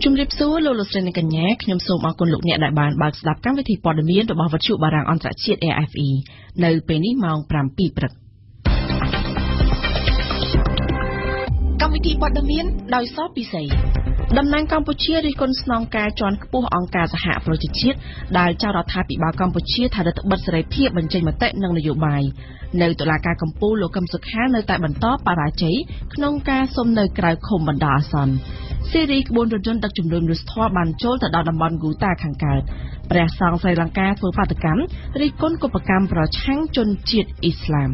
ជំរាបសួរលោកស្រីនិងកញ្ញាខ្ញុំសូមអរគុណលោកអ្នកដែលបានបើកស្ដាប់កម្មវិធីព័ត៌មានរបស់វិទ្យុបារាំងអន្តរជាតិ AFE នៅពេលនេះម៉ោង 7:00 ព្រឹកកម្មវិធីព័ត៌មានដោយសពិសីតំណាងកម្ពុជារិះគន់ស្នងការជាន់ខ្ពស់អង្គការសហប្រជាជាតិដែលចោទរដ្ឋាភិបាលកម្ពុជាថារដ្ឋបិទសេរីភាពបញ្ចេញមតិនិងនយោបាយនៅតុលាការកំពូលលោកកឹមសុខានៅតែបន្តបរាជ័យក្នុងការសុំនៅក្រៅឃុំបណ្ដោះអាសន្នសេរីក្បួនរថយន្តដឹកជំនួយមនុស្សធម៌បានចូលទៅដល់តំបន់ហ្គូតាខាងកើតព្រះសង្ឃស្រីលង្កាធ្វើបាតកម្មរិះគន់កុបកម្មប្រឆាំងជនជាតិអ៊ីស្លាម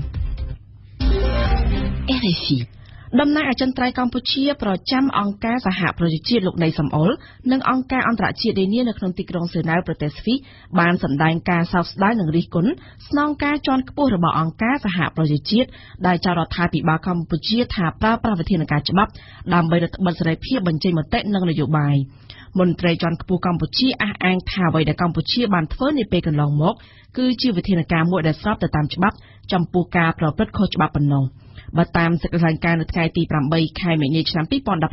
RFI តំណាងអចិន្ត្រៃយ៍កម្ពុជាប្រចាំអង្គការសហប្រជាជាតិលោកនៃសំអល់និងអង្គការអន្តរជាតិនានានៅក្នុងទីក្រុងសេណែលប្រទេសស្វីសបានសម្ដែងការសោកស្ដាយនិងរិះគន់ស្នងការជាន់ខ្ពស់របស់អង្គការសហប្រជាជាតិដែលចោទរដ្ឋាភិបាលកម្ពុជាថាប្រើប្រាស់វិធានការច្បាប់ដើម្បីរដ្ឋបិទសេរីភាពបញ្ចេញមតិនិងនយោបាយមន្ត្រីជាន់ខ្ពស់កម្ពុជាអះអាងថាអ្វីដែលកម្ពុជាបានធ្វើនាពេលកន្លងមកគឺជាវិធានការមួយដែលស្របទៅតាមច្បាប់ចំពោះការប្រព្រឹត្តខុសច្បាប់ប៉ុណ្ណោះបើតាមសេចក្តីថ្លែងការណ៍នៅថ្ងៃទី8ខែមីនាឆ្នាំ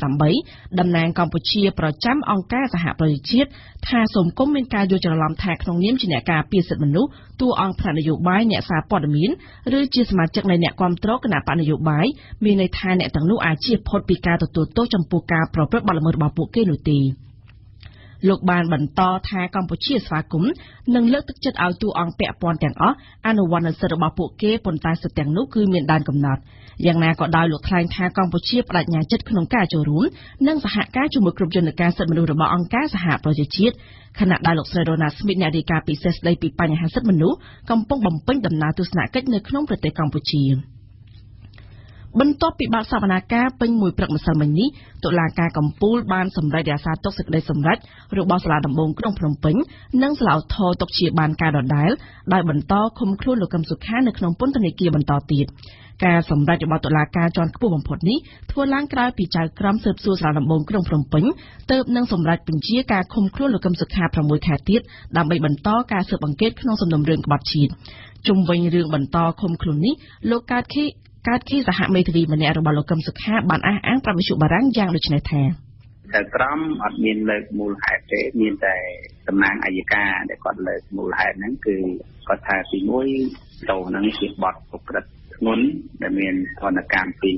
2018តំណាងកម្ពុជាប្រចាំអង្គការសហប្រជាជាតិថាសូមគុំមានការយល់ច្រឡំថាក្នុងនាមជាអ្នកការពារសិទ្ធិមនុស្សតួអង្គផ្នែកនយោបាយអ្នកសារព័ត៌មានឬជាសមាជិកនៃអ្នកគាំទ្រគណៈបកនយោបាយមានន័យថាអ្នកទាំងនោះអាចជៀសផុតពីការទទួលទោសចំពោះការប្រព្រឹត្តបទល្មើសរបស់ពួកគេនោះទេលោកបានបន្តថាកម្ពុជាស្វាគមន៍និងលើកទឹកចិត្តឲ្យតួអង្គពាក់ព័ន្ធទាំងអស់អនុវត្តនូវសិទ្ធិរបស់ពួកគេប៉ុន្តែសិទ្ធិទាំងនោះគឺមានដែនកំណត់យ៉ាងណាក៏ដោយលោកថ្លែងថាកម្ពុជាបដិញ្ញាចិត្តក្នុងការចូលរួមនិងសហការជាមួយគ្រប់យន្តការសិទ្ធិមនុស្សរបស់អង្គការសហប្រជាជាតិខណៈដែលលោកស្រីរ៉ូណាស្មីតអ្នករាយការណ៍ពិសេសស្ដីពីបញ្ហាសិទ្ធិមនុស្សកំពុងបំពេញដំណើរទស្សនកិច្ចនៅក្នុងប្រទេសកម្ពុជាបន្ទាប់ពីបាត់សវនាការពេញមួយព្រឹកម្សិលមិញនេះតុលាការកំពូលបានសម្រេចរក្សាទុកសេចក្តីសម្រេចរបស់សាលាដំបងក្រុងភ្នំពេញនិងសាលាឧទ្ធរណ៍ទុកជាបានការដដែលដោយបន្តឃុំខ្លួនលោកកឹមសុខានៅក្នុងពន្ធនាគារបន្តទៀតការសម្រេចរបស់តុលាការជាន់ខ្ពស់បំផុតនេះធ្វើឡើងក្រោយពីចៅក្រមស៊ើបសួរសាលាដំបងក្រុងភ្នំពេញទើបនឹងសម្រេចបញ្ជាការឃុំខ្លួនលោកកឹមសុខា6ខែទៀតដើម្បីបន្តការស៊ើបអង្កេតក្នុងសំណុំរឿងក្បត់ជាតិជុំវិញរឿងបន្តឃុំខ្លួននេះលោកកើតខីសហមេធាវីម្នាក់របស់លោកកឹមសុខាបានអះអាងប្រាប់វិទ្យុបារាំងយ៉ាងដូចនេះថាតែក្រមអត់មានលើកមូលហេតុទេមានតែតំណាងអัยការដែលគាត់លើកមូលហេតុហ្នឹងគឺគាត់ថាទី1តោហ្នឹងជាបទប្រព្រឹត្តធ្ងន់ដែលមានទណ្ឌកម្មពី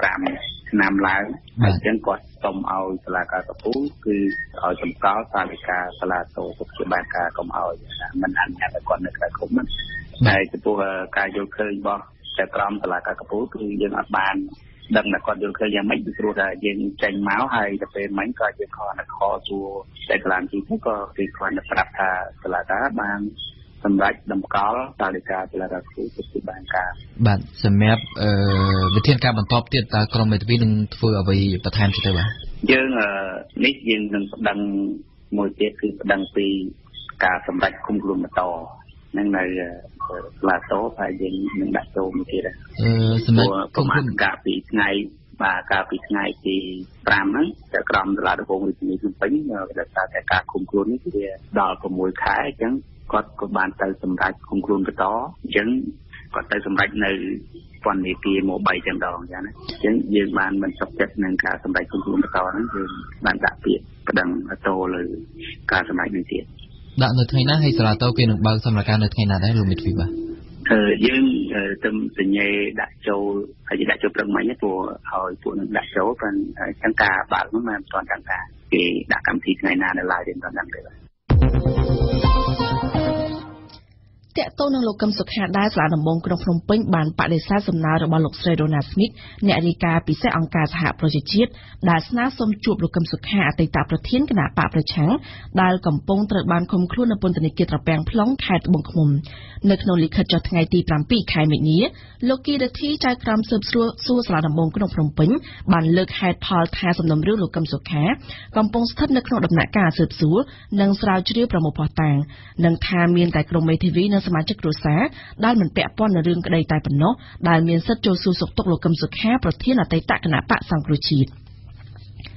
15ឆ្នាំឡើងហើយអញ្ចឹងគាត់សុំឲ្យសាលាការកំពូលគឺឲ្យសម្គាល់សាលាការសាលាតោទុកជាបានការកុំឲ្យមិនអនុញ្ញាតឲ្យគាត់នៅក្រៅឃុំហ្នឹងហើយចំពោះការយល់ឃើញរបស់តែក្រមសាលាការកំពូលគឺយើងអត់បានដឹងថាគាត់យល់ឃើញយ៉ាងម៉េចពីព្រោះថាយើងចេញមកហើយទៅពេលមិញក៏យើងខកជួតែកន្លងទីនោះក៏គេគ្រាន់តែប្រាប់ថាសាលាការបានសម្រាប់តម្កល់សាលាការសាលាការគ្រូទៅជាបានការបាទសម្រាប់វិធានការបន្តទៀតតើក្រមមេធាវីនឹងធ្វើអ្វីបន្ថែមទៀតទេបាទយើងនេះយើងនឹងប្តឹងមួយទៀតគឺប្តឹងពីការសម្រេចគុំខ្លួនបន្តនឹងនៅសាលាតោហើយយើងនឹងដាក់ចូលមួយទៀតសម្រាប់គុំខ្លួនការពីថ្ងៃបាទការពីថ្ងៃទី5ហ្នឹងតែក្រមសាលាដំបងរាជធានីភ្នំពេញដោយសារតែការគុំខ្លួននេះវាដល់6ខែអញ្ចឹងគាត់ក៏បានទៅសម្រេចគុំខ្លួនបន្តអញ្ចឹងគាត់ទៅសម្រេចនៅពន្ធនាគារមក3ទាំងដងអញ្ចឹងណាអញ្ចឹងយើងបានមិនសុខចិត្តនឹងការសម្រេចគុំខ្លួនបន្តហ្នឹងយើងបានដាក់ពាក្យប្តឹងតោលើការសម្រេចនេះទៀតដាក់នៅថ្ងៃណាហើយសាលាតោគេនឹងបើកសម្រាប់ការនៅថ្ងៃណាដែរលោកមិត្តវិបាទយើងទៅសញ្ញេដាក់ចូលហើយដាក់ចូលព្រឹកមិញព្រោះឲ្យពួកនឹងដាក់ចូលប៉ុន្តែអញ្ចឹងការបើកនោះមិនទាន់ដឹងថាគេដាក់កម្មវិធីថ្ងៃណានៅឡើយទេមិនទាន់ដឹងទេបាទតកតូននឹងលោកកឹមសុខាដែរសាលាដំបងក្រុងភ្នំពេញបានបដិសេធសំណើរបស់លោកស្រីរ៉ូណាស្មីតអ្នករាយការណ៍ពិសេសអង្គការសហប្រជាជាតិដែលស្នើសុំជួបលោកកឹមសុខាអតីតប្រធានគណៈបកប្រឆាំងដែលកំពុងត្រូវបានឃុំខ្លួននៅពន្ធនាគារត្រពាំង plong ខេត្តត្បូងឃ្មុំនៅក្នុងលិខិតចុះថ្ងៃទី7ខែមីនាលោកគីរធីចៅក្រមស៊ើបសួរសាលាដំបងក្រុងភ្នំពេញបានលើកហេតុផលថាសំណុំរឿងលោកកឹមសុខាកំពុងស្ថិតនៅក្នុងដំណាក់កាលស៊ើបសួរនិងស្រាវជ្រាវប្រមូលភស្តុតាងនិងថាមានតែក្រុមមេធាវីនិងសមាជិកគ្រួសារដែលមិនពាក់ព័ន្ធនឹងរឿងក្តីតែប៉ុណ្ណោះដែលមានសិទ្ធិចូលសួរសុខទុក្ខលោកកឹមសុខាប្រធានអតីតគណៈបកសង្គ្រោះជាតិ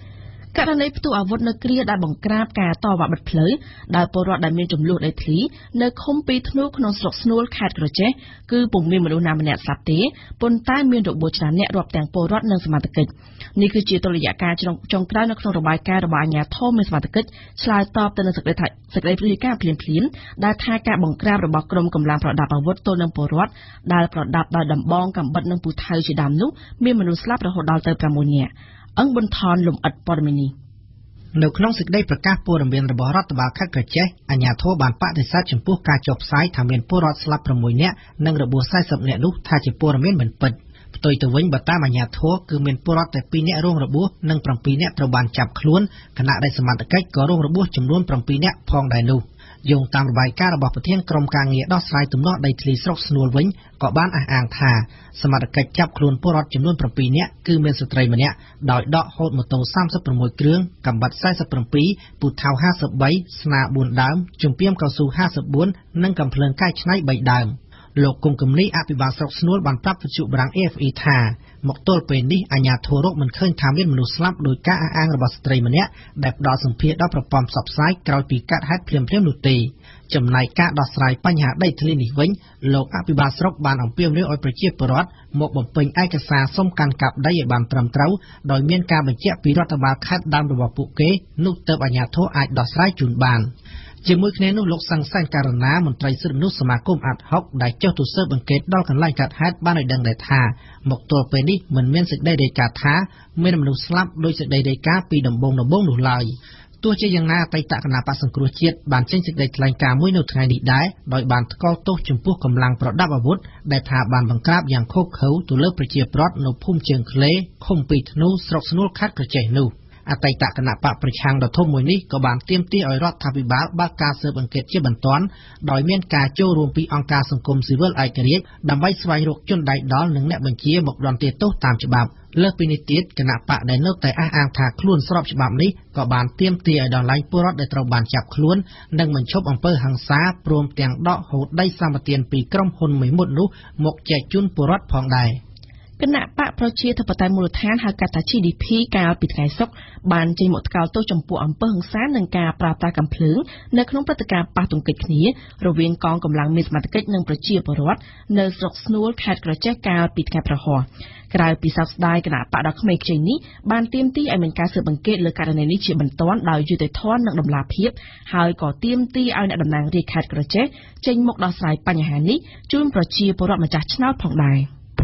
ករណីផ្ទុះអាវុធនៅគ្រាដែលបង្ក្រាបការតវ៉ាបិទផ្លូវដែលពលរដ្ឋដែលមានចំនួនដីធ្លីនៅឃុំពីធ្នូក្នុងស្រុកស្នួលខេត្តក្រចេះគឺពុំមានមនុស្សណាម្នាក់ស្លាប់ទេប៉ុន្តែមានរបួសច្រើនអ្នករាប់ទាំងពលរដ្ឋនិងសមត្ថកិច្ចនេះគឺជាតុល្យការចុងក្រោយនៅក្នុងរបាយការណ៍របស់អាជ្ញាធរមានសមត្ថកិច្ចឆ្លើយតបទៅនឹងសេចក្តីព្រាយការណ៍ភ្លាមៗដែលថាការបង្ក្រាបរបស់ក្រុមកម្លាំងប្រដាប់អាវុធទល់នឹងពលរដ្ឋដែលប្រដាប់ដោយដំបងកាំបិតនិងពូថៅជាដើមនោះមានមនុស្សស្លាប់រហូតដល់ទៅ6នាក់អង្គប៊ុនថនលំអិតព័ត៌មាននេះនៅក្នុងសេចក្តីប្រកាសព័ត៌មានរបស់រដ្ឋបាលខេត្តក្រចេះអាជ្ញាធរបានបដិសេធចំពោះការចុះផ្សាយថាមានពលរដ្ឋស្លាប់6នាក់និងរបួស40នាក់នោះថាជាព័ត៌មានមិនពិតផ្ទុយទៅវិញបើតាមអាជ្ញាធរគឺមានពលរដ្ឋតែ2នាក់រងរបួសនិង7នាក់ត្រូវបានចាប់ខ្លួនខណៈដែលសមត្ថកិច្ចក៏រងរបួសចំនួន7នាក់ផងដែរនោះយោងតាមរបាយការណ៍របស់ប្រធានក្រុមការងារដោះស្រាយទំនាស់ដីធ្លីស្រុកស្នួលវិញក៏បានអះអាងថាសមត្ថកិច្ចចាប់ខ្លួនពលរដ្ឋចំនួន7នាក់គឺមានស្ត្រីម្នាក់ដោយដកហូតម៉ូតូ36គ្រឿងកាំបិត47ពូថៅ53ស្នា4ដើមជំពាមកៅស៊ូ54និងកាំភ្លើងកែច្នៃ3ដើមលោកគង់គំនីអភិបាលស្រុកស្នួលបានប្រាប់វិទ្យុបារាំង AFE ថាមកទល់ពេលនេះអាជ្ញាធររកមិនឃើញថាមានមនុស្សស្លាប់ដោយការអះអាងរបស់ស្ត្រីម្នាក់ដែលផ្ដល់សម្ភារដល់ប្រព័ន្ធផ្សព្វផ្សាយក្រោយពីកើតហេតុភ្លាមៗនោះទេចំណែកការដោះស្រាយបញ្ហាដីធ្លីនេះវិញលោកអភិបាលស្រុកបានអំពាវនាវឲ្យប្រជាពលរដ្ឋមកបំពេញឯកសារសុំកាន់កាប់ដីឲ្យបានត្រឹមត្រូវដោយមានការបញ្ជាក់ពីរដ្ឋបាលខេត្តដើមរបស់ពួកគេនោះទើបអាជ្ញាធរអាចដោះស្រាយជូនបានជាមួយគ្នានោះលោកសង្សានករណាមន្ត្រីសិទ្ធិមនុស្សសមាគមអាត់ហុកដែលចុះទៅស៊ើបអង្កេតដល់កន្លែងកើតហេតុបានឲ្យដឹងដែរថាមកទល់ពេលនេះមិនមានសេចក្តីរាយការណ៍ថាមានមនុស្សស្លាប់ដោយសេចក្តីរាយការណ៍ពីដំបូងនោះឡើយទោះជាយ៉ាងណាអតីតគណៈបក្សសង្គ្រោះជាតិបានចេញសេចក្តីថ្លែងការណ៍មួយនៅថ្ងៃនេះដែរដោយបានថ្កោលទោសចំពោះកម្លាំងប្រដាប់អាវុធដែលថាបានបង្ក្រាបយ៉ាងឃោរឃៅទៅលើប្រជាពលរដ្ឋនៅភូមិជើងឃ្លេឃុំពីធ្នូស្រុកស្នួលខេត្តក្រចេះនោះអតីតគណៈបកប្រឆាំងដ៏ធំមួយនេះក៏បានទាមទារឲ្យរដ្ឋាភិបាលបើកការស៊ើបអង្កេតជាបន្ទាន់ដោយមានការចូលរួមពីអង្គការសង្គមស៊ីវិលឯករាជ្យដើម្បីស្វែងរកជនដៃដល់និងអ្នកបញ្ជាមកដន្ទាទោសតាមច្បាប់លើសពីនេះទៀតគណៈបកដែលនៅតែអះអាងថាខ្លួនស្របច្បាប់នេះក៏បានទាមទារឲ្យដល់ឡែងពលរដ្ឋដែលត្រូវបានចាប់ខ្លួននិងបញ្ឈប់អំពើហិង្សាព្រមទាំងដកហូតដីសម្បត្តិពីក្រុមហ៊ុនមួយមុតនោះមកចែកជូនពលរដ្ឋផងដែរគណៈបកប្រជាធិបតេយ្យមូលដ្ឋានហៅកាត់ថា GDP កាលពីថ្ងៃសុក្របានចេញមកថ្កោលទោសចំពោះអំពើហិង្សានិងការប្រើប្រាស់កាំភ្លើងនៅក្នុងព្រឹត្តិការណ៍ប៉ះទង្គិចគ្នារវាងកងកម្លាំងមានសមត្ថកិច្ចនិងប្រជាពលរដ្ឋនៅស្រុកស្នួលខេត្តក្រចេះកាលពីថ្ងៃប្រហ័សក្រៅពីសោកស្ដាយគណៈបកដ៏ក្មេងខ្ចីនេះបានទាមទារឲ្យមានការស៊ើបអង្កេតលើករណីនេះជាបន្ទាន់ដោយយុត្តិធម៌និងតម្លាភាពហើយក៏ទាមទារឲ្យអ្នកតំណាងរាជខេត្តក្រចេះចេញមកដោះស្រាយបញ្ហានេះជូនប្រជាពលរដ្ឋម្ចាស់ឆ្នោតផងដែរ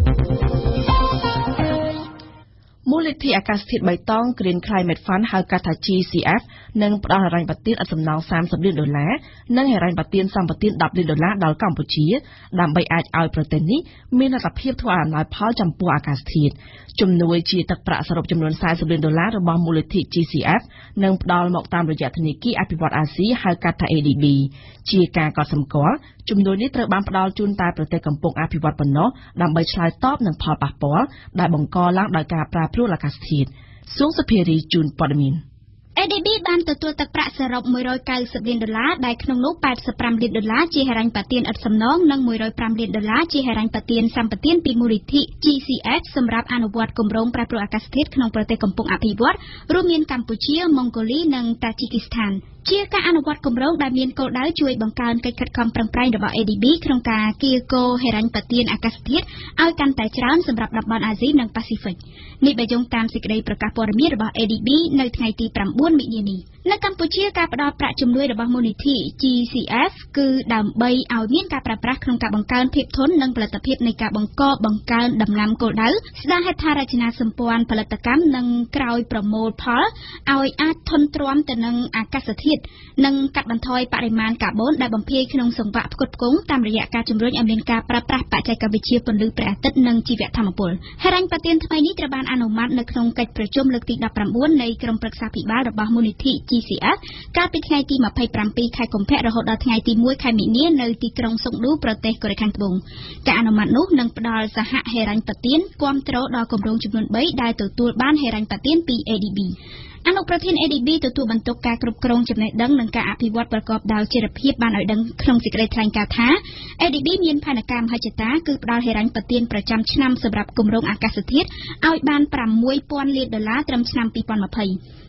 មូលនិធិអាកាសធាតុបៃតង Green Climate Fund ហៅកាត់ថា GCF នឹងផ្ដល់ហិរញ្ញប្បទានឥតសំណង$30 លាននិងហិរញ្ញប្បទានសម្បទាន$10 លានដល់កម្ពុជាដើម្បីអាចឲ្យប្រទេសនេះមានលទ្ធភាពធ្វើឲ្យអំណោយផលចំពោះអាកាសធាតុជំនួយជាទឹកប្រាក់សរុបចំនួន$40 លានរបស់មូលនិធិ GCF នឹងផ្ដល់មកតាមរយៈធនាគារអភិវឌ្ឍន៍អាស៊ីហៅកាត់ថា ADB ជាការកត់សម្គាល់ជំនួយនេះត្រូវបានផ្ដល់ជូនតែប្រទេសកំពុងអភិវឌ្ឍប៉ុណ្ណោះដើម្បីឆ្លើយតបនឹងផលប៉ះពាល់ដែលបង្កឡើងដោយការប្រែប្រួលអាកាសធាតុសួងសុភារីជូនព័ត៌មាន ADB បានទទួលទឹកប្រាក់សរុប$190 លានដែលក្នុងនោះ$85 លានជាហិរញ្ញប្បទានឥតសំណងនិង$105 លានជាហិរញ្ញប្បទានសម្បទានពីមូលនិធិ GCF សម្រាប់អនុវត្តគម្រោងប្រែប្រួលអាកាសធាតុក្នុងប្រទេសកំពុងអភិវឌ្ឍរួមមានកម្ពុជា ម៉ុងហ្គូលីនិងតាជីគីស្ថានជាការអនុវត្តគម្រោងដែលមានគោលដៅជួយបង្កើនកិច្ចខិតខំប្រឹងប្រែងរបស់ ADB ក្នុងការកៀរគរហិរញ្ញប្បទានអាកាសធាតុឲ្យកាន់តែច្រើនសម្រាប់តំបន់អាស៊ីនិងប៉ាស៊ីហ្វិកនេះបើយោងតាមសេចក្តីប្រកាសព័ត៌មានរបស់ ADB នៅថ្ងៃទី9 មិនិនានេះនៅកម្ពុជាការផ្តល់ប្រាក់ជំនួយរបស់មូលនិធិ GCF គឺដើម្បីឲ្យមានការប្រើប្រាស់ក្នុងការបង្កើនភាពធន់និងផលិតភាពនៃការបង្កើនដំណាំគោលដៅស្ដារហេដ្ឋារចនាសម្ព័ន្ធផលិតកម្មនិងក្រោយប្រមូលផលឲ្យអាចធន់ទ្រាំទៅនឹងអាកាសធាតុនិងកាត់បន្ថយបរិមាណកាបូនដែលបំភាយក្នុងសង្វាក់ផ្គត់ផ្គង់តាមរយៈការជំរុញឲ្យមានការប្រើប្រាស់បច្ចេកវិទ្យាពន្លឺព្រះអាទិត្យនិងជីវថាមពលហិរញ្ញប្បទានថ្មីនេះត្រូវបានអនុម័តនៅក្នុងកិច្ចប្រជុំលើកទី19នៃក្រុមប្រឹក្សាភិបាលរបស់មូលនិធិ GCF កាលពីថ្ងៃទី27 ខែកុម្ភៈរហូតដល់ថ្ងៃទី1ខែមីនានៅទីក្រុងសុងឌូប្រទេសកូរ៉េខាងត្បូងការអនុម័តនោះនឹងផ្ដល់សហហិរញ្ញប្បទានគាំទ្រដល់គម្រោងចំនួន3ដែលទទួលបានហិរញ្ញប្បទានពី ADB អនុប្រធាន ADB ទទួលបន្ទុកការគ្រប់គ្រងចំណេះដឹងនិងការអភិវឌ្ឍប្រកបដោយចីរភាពបានឲ្យដឹងក្នុងសេចក្តីថ្លែងការណ៍ថា ADB មានផែនការមហិច្ឆតាគឺផ្ដល់ហិរញ្ញប្បទានប្រចាំឆ្នាំសម្រាប់គម្រោងអាកាសធាតុឲ្យបាន$6,000 លានត្រឹមឆ្នាំ2020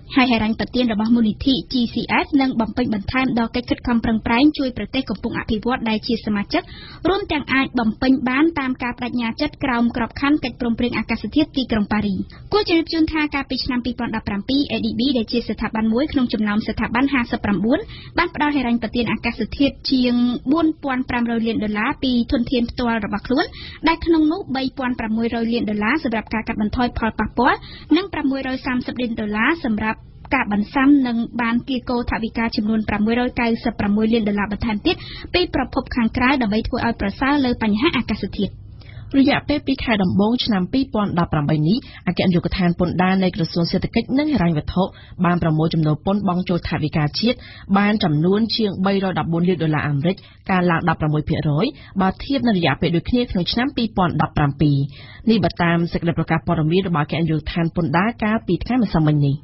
ហើយហេរញ្ញប្បទានរបស់មូលនិធិ GCF នឹងបំពេញបន្ថែមដល់កិច្ចខិតខំប្រឹងប្រែងជួយប្រទេសកំពុងអភិវឌ្ឍដែលជាសមាជិករួមទាំងអាចបំពេញបានតាមការបដិញ្ញាចិត្តក្រោមក្របខ័ណ្ឌកិច្ចព្រមព្រៀងអាកាសធាតុទីក្រុងប៉ារីគួរជម្រាបជូនថាកាលពីឆ្នាំ 2017 ADB ដែលជាស្ថាប័នមួយក្នុងចំណោមស្ថាប័ន 59 បានផ្ដល់ហេរញ្ញប្បទានអាកាសធាតុជាង $4,500 លានពីធនធានផ្ទាល់របស់ខ្លួនដែលក្នុងនោះ $3,600 លានសម្រាប់ការកាត់បន្ថយផលប៉ះពាល់និង$630 លានសម្រាប់ការបន្សាំនឹងបានគៀកោថវិកាចំនួន$596 លានបន្ថែមទៀតពីប្រភពខាងក្រៅដើម្បីធ្វើឲ្យប្រសើរលើបញ្ហាអាកាសធាតុរយៈពេល2ខែដំបូងឆ្នាំ 2018 នេះអគ្គនាយកដ្ឋានពន្ធដារនៃក្រសួងសេដ្ឋកិច្ចនិងហិរញ្ញវត្ថុបានប្រមូលចំណូលពន្ធបង់ចូលថវិកាជាតិបានចំនួនជាង$314 លានអាមេរិកការឡើង 16% បើធៀបនឹងរយៈពេលដូចគ្នាក្នុងឆ្នាំ 2017 នេះបើតាមសេចក្តីប្រកាសព័ត៌មានរបស់អគ្គនាយកដ្ឋានពន្ធដារកាលពីថ្ងៃម្សិលមិញនេះ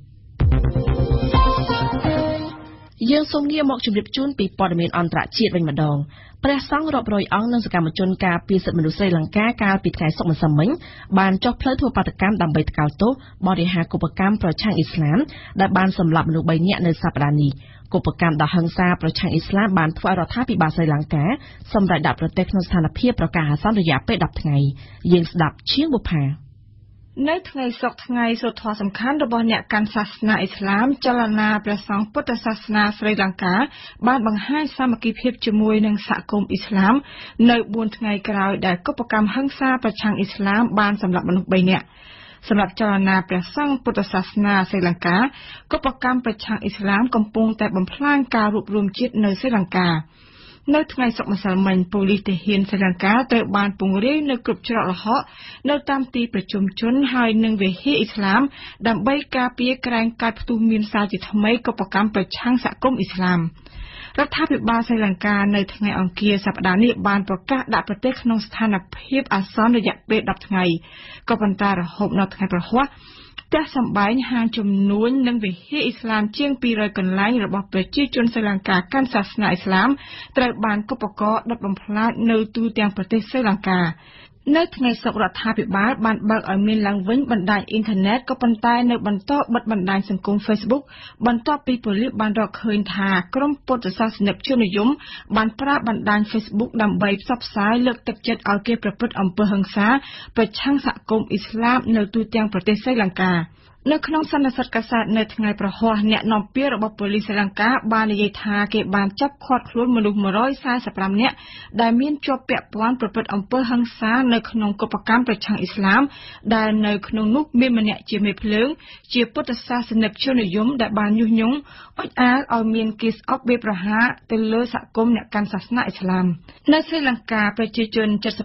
យើងសូមងាកមកជម្រាបជូនពីព័ត៌មានអន្តរជាតិវិញម្ដងព្រះសង្ឃរាប់រយអង្គនិងសកម្មជនការពារសិទ្ធិមនុស្សស្រីលង្កាកាលពីថ្ងៃសុក្រម្សិលមិញបានចុះផ្លូវធ្វើបាតកម្មដើម្បីថ្កោលទោសបរិហាកុបកម្មប្រឆាំងអ៊ីស្លាមដែលបានសម្លាប់មនុស្ស 3 នាក់នៅសប្តាហ៍នេះកុបកម្មដ៏ហិង្សាប្រឆាំងអ៊ីស្លាមបានធ្វើឲ្យរដ្ឋាភិបាលស្រីលង្កាសម្រេចដាក់ប្រទេសក្នុងស្ថានភាពប្រកាសអាសន្នរយៈពេល10ថ្ងៃយើងស្ដាប់ជាងបុប្ផានៅថ្ងៃសុក្រថ្ងៃសូត្រធម៌សំខាន់របស់អ្នកកាន់សាសនាអ៊ីស្លាមចលនាព្រះសង្ឃពុទ្ធសាសនាស្រីលង្កាបានបង្ហាញសាមគ្គីភាពជាមួយនឹងសហគមន៍អ៊ីស្លាមនៅ4ថ្ងៃក្រោយដែលកុបកម្មហិង្សាប្រឆាំងអ៊ីស្លាមបានសម្លាប់មនុស្ស 3 នាក់សម្រាប់ចលនាព្រះសង្ឃពុទ្ធសាសនាស្រីលង្កាកុបកម្មប្រឆាំងអ៊ីស្លាមកំពុងតែបំផ្លាញការរួបរวมជាតិនៅស្រីលង្កានៅថ្ងៃសុក្រម្សិលមិញប៉ូលីសទាហានស្រីលង្កាត្រូវបានពង្រាយនៅគ្រប់ច្រកល្ហកនៅតាមទីប្រជុំជនហើយនឹងវិហារអ៊ីស្លាមដើម្បីការពារក្រែងកាចផ្ទុះមានសារជាថ្មីកុបកម្មប្រឆាំងសហគមន៍អ៊ីស្លាមរដ្ឋាភិបាលស្រីលង្កានៅថ្ងៃអង្គារសប្តាហ៍នេះបានប្រកាសដាក់ប្រទេសក្នុងស្ថានភាពអាសន្នរយៈពេល10ថ្ងៃក៏ប៉ុន្តែរហូតដល់ថ្ងៃប្រហ័សផ្ទះសម្បែងហាងជំនួញនិងវិហារអ៊ីស្លាមជាង200កន្លែងរបស់ប្រជាជនស្រីលង្កាកាន់សាសនាអ៊ីស្លាមត្រូវបានកុបករដុតបំផ្លាញនៅទូទាំងប្រទេសស្រីលង្កានៅថ្ងៃសុក្ររដ្ឋាភិបាលបានបើកឲ្យមានឡើងវិញបណ្ដាញអ៊ីនធឺណិតក៏ប៉ុន្តែនៅបន្តបិទបណ្ដាញសង្គម Facebook បន្ទាប់ពីប៉ូលីសបានរកឃើញថាក្រុមពុទ្ធសាសនិកជននិយមបានប្រើបណ្ដាញ Facebook ដើម្បីផ្សព្វផ្សាយលើកទឹកចិត្តឲ្យគេប្រព្រឹត្តអំពើហិង្សាប្រឆាំងសហគមន៍អ៊ីស្លាមនៅទូទាំងប្រទេសស្រីលង្កានៅក្នុងសន្និសីទកាសែតនៅថ្ងៃប្រហ័សអ្នកនាំពាក្យរបស់ប៉ូលីសស្រីលង្កាបាននិយាយថាគេបានចាប់ឃាត់ខ្លួនមនុស្ស145នាក់ដែលមានជាប់ពាក់ព័ន្ធប្រព្រឹត្តអំពើហិង្សានៅក្នុងកុបកម្មប្រឆាំងអ៊ីស្លាមដែលនៅក្នុងនោះមានម្នាក់ជាមេភ្លើងជាពុទ្ធសាសនិកជននិយមដែលបានញុះញង់អុចអាលឲ្យមានគេស្អប់វាយប្រហារទៅលើសហគមន៍អ្នកកាន់សាសនាអ៊ីស្លាមនៅស្រីលង្កាប្រជាជន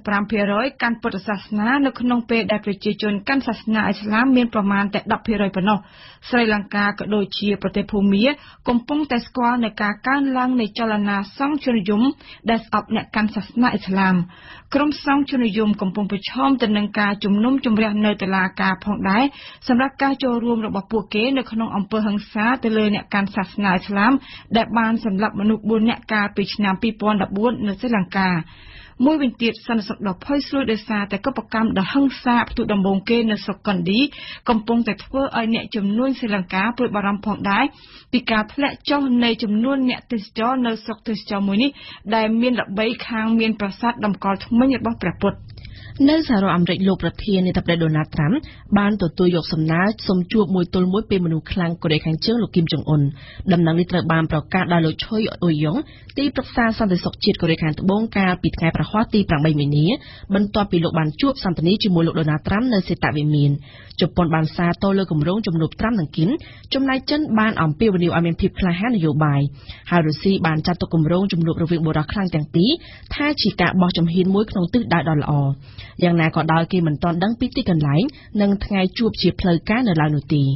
75% កាន់ពុទ្ធសាសនានៅក្នុងពេលដែលប្រជាជនកាន់សាសនាអ៊ីស្លាមមានប្រមាណតែ10%ប៉ុណ្ណោះស្រីលង្កាក៏ដូចជាប្រទេសភូមាកំពុងតែស្គាល់នៅការកើនឡើងនៃចលនាសង្ឃជននិយមដែលស្អប់អ្នកកាន់សាសនាអ៊ីស្លាមក្រុមសង្ឃជននិយមកំពុងប្រឈមទៅនឹងការជំនុំជម្រះនៅតុលាការផងដែរសម្រាប់ការចូលរួមរបស់ពួកគេនៅក្នុងអំពើហិង្សាទៅលើអ្នកកាន់សាសនាអ៊ីស្លាមដែលបានសម្លាប់មនុស្ស 4 នាក់កាលពីឆ្នាំ 2014 នៅស្រីលង្កាមួយវិញទៀតសន្តិសុខដ៏ផុយស្រួយដោយសារតែកុបកម្មដ៏ហិង្សាផ្ទុះដំបូងគេនៅស្រុកកណ្ឌីកំពុងតែធ្វើឲ្យអ្នកជំនួញស្រីលង្កាព្រួយបារម្ភផងដែរពីការធ្លាក់ចុះនៃចំនួនអ្នកទេសចរនៅស្រុកទេសចរមួយនេះដែលមានល្បីខាងមានប្រាសាទតម្កល់ធ្មេញរបស់ព្រះពុទ្ធនៅសហរដ្ឋអាមេរិកលោកប្រធានាធិបតីដូណាល់ត្រាំបានទទួលយកសំណើសុំជួបមួយទល់មួយពេលមនុស្សខ្លាំងកូរ៉េខាងជើងលោកគីមចុងអ៊ុនដំណឹងនេះត្រូវបានប្រកាសដោយលោកឆុយអ៊ុយយ៉ុងទីប្រឹក្សាសន្តិសុខជាតិកូរ៉េខាងត្បូងកាលពីថ្ងៃប្រហ័សទី8មីនាបន្ទាប់ពីលោកបានជួបសន្ទនាជាមួយលោកដូណាល់ត្រាំនៅសេតវិមានជប៉ុនបានសារតលើគម្រោងជំនួបត្រាំនិងគីមចំណែកចិនបានអំពាវនាវឲ្យមានភាពក្លាហាននយោបាយហើយរុស្ស៊ីបានចាត់ទុកគម្រោងជំនួបរវាងបុរសខ្លាំងទាំងពីរថាជាការបោះជំហានមួយក្នុងទិសដៅដ៏ល្អយ៉ាងណាក៏ដោយគេមិនទាន់ដឹងពីទីកន្លែងនិងថ្ងៃជួបជាផ្លូវការនៅឡើយនោះទេ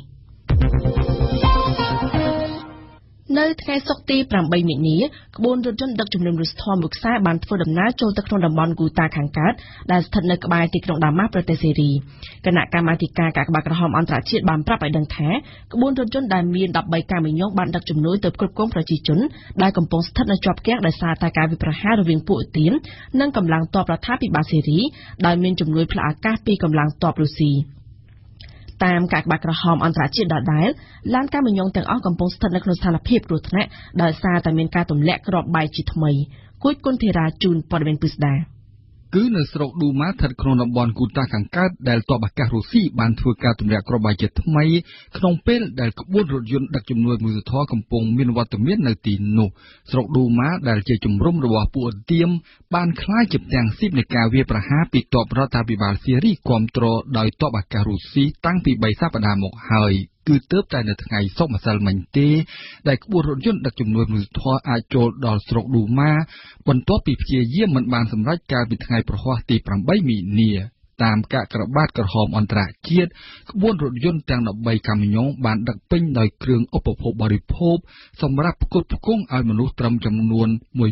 នៅថ្ងៃសុក្រទី8មីនាក្បួនរថយន្តដឹកជំនិនមនុស្សធម៌មួយខ្សែបានធ្វើដំណើរចូលទៅក្នុងតំបន់ហ្គូតាខាងកើតដែលស្ថិតនៅក្បែរទីក្រុងដាម៉ាស់ប្រទេសសេរីគណៈកម្មាធិការកាកបាទក្រហមអន្តរជាតិបានប្រាប់ឲ្យដឹងថាក្បួនរថយន្តដែលមាន13កាមីញ៉ុងបានដឹកជំនួយទៅគ្រប់គ្រងប្រជាជនដែលកំពុងស្ថិតនៅជាប់គាំងដោយសារតែការវាយប្រហាររវាងពួកឧទាមនិងកម្លាំងទ័ពរដ្ឋាភិបាលសេរីដោយមានជំនួយផ្លូវអាកាសពីកម្លាំងទ័ពរុស្ស៊ីតាមកាកបាទក្រហមអន្តរជាតិដដែលឡានកាមីយ៉ុងទាំងអស់កំពុងស្ថិតនៅក្នុងស្ថានភាពគ្រោះថ្នាក់ដោយសារតែមានការទម្លាក់គ្រាប់បែកជាថ្មីគួចគុណធីរ៉ាជូនព័ត៌មានពិស្ដាគឺនៅស្រុកឌូម៉ាស្ថិតក្នុងតំបន់គូតាខាងកើតដែលទ័ពអាកាសរុស្ស៊ីបានធ្វើការទម្លាក់គ្រាប់បែកជាថ្មីក្នុងពេលដែលក្បួនរថយន្តដឹកជំនួយមនុស្សធម៌កំពុងមានវត្តមាននៅទីនោះស្រុកឌូម៉ាដែលជាជំរំរបស់ពួកអន្តៀមបានក្លាយជាផ្ទាំងស៊ីបនៃការវាយប្រហារពីទ័ពរដ្ឋាភិបាលស៊ីរីគ្រប់គ្រងដោយទ័ពអាកាសរុស្ស៊ីតាំងពី3សប្តាហ៍មកហើយគឺទើបតែនៅថ្ងៃសុក្រម្សិលមិញទេដែលក្បួនរថយន្តដឹកជំនួយមនុស្សធម៌អាចចូលដល់ស្រុកឌូម៉ាបន្ទាប់ពីព្យាយាមមិនបានសម្រេចកាលពីថ្ងៃប្រហ័សទី8មីនាតាមកាកបាទក្រហមអន្តរជាតិក្បួនរថយន្តទាំង13កាមីយ៉ុងបានដឹកពេញដោយគ្រឿងឧបភោគបរិភោគសម្រាប់ផ្គត់ផ្គង់ឲ្យមនុស្សត្រឹមចំនួន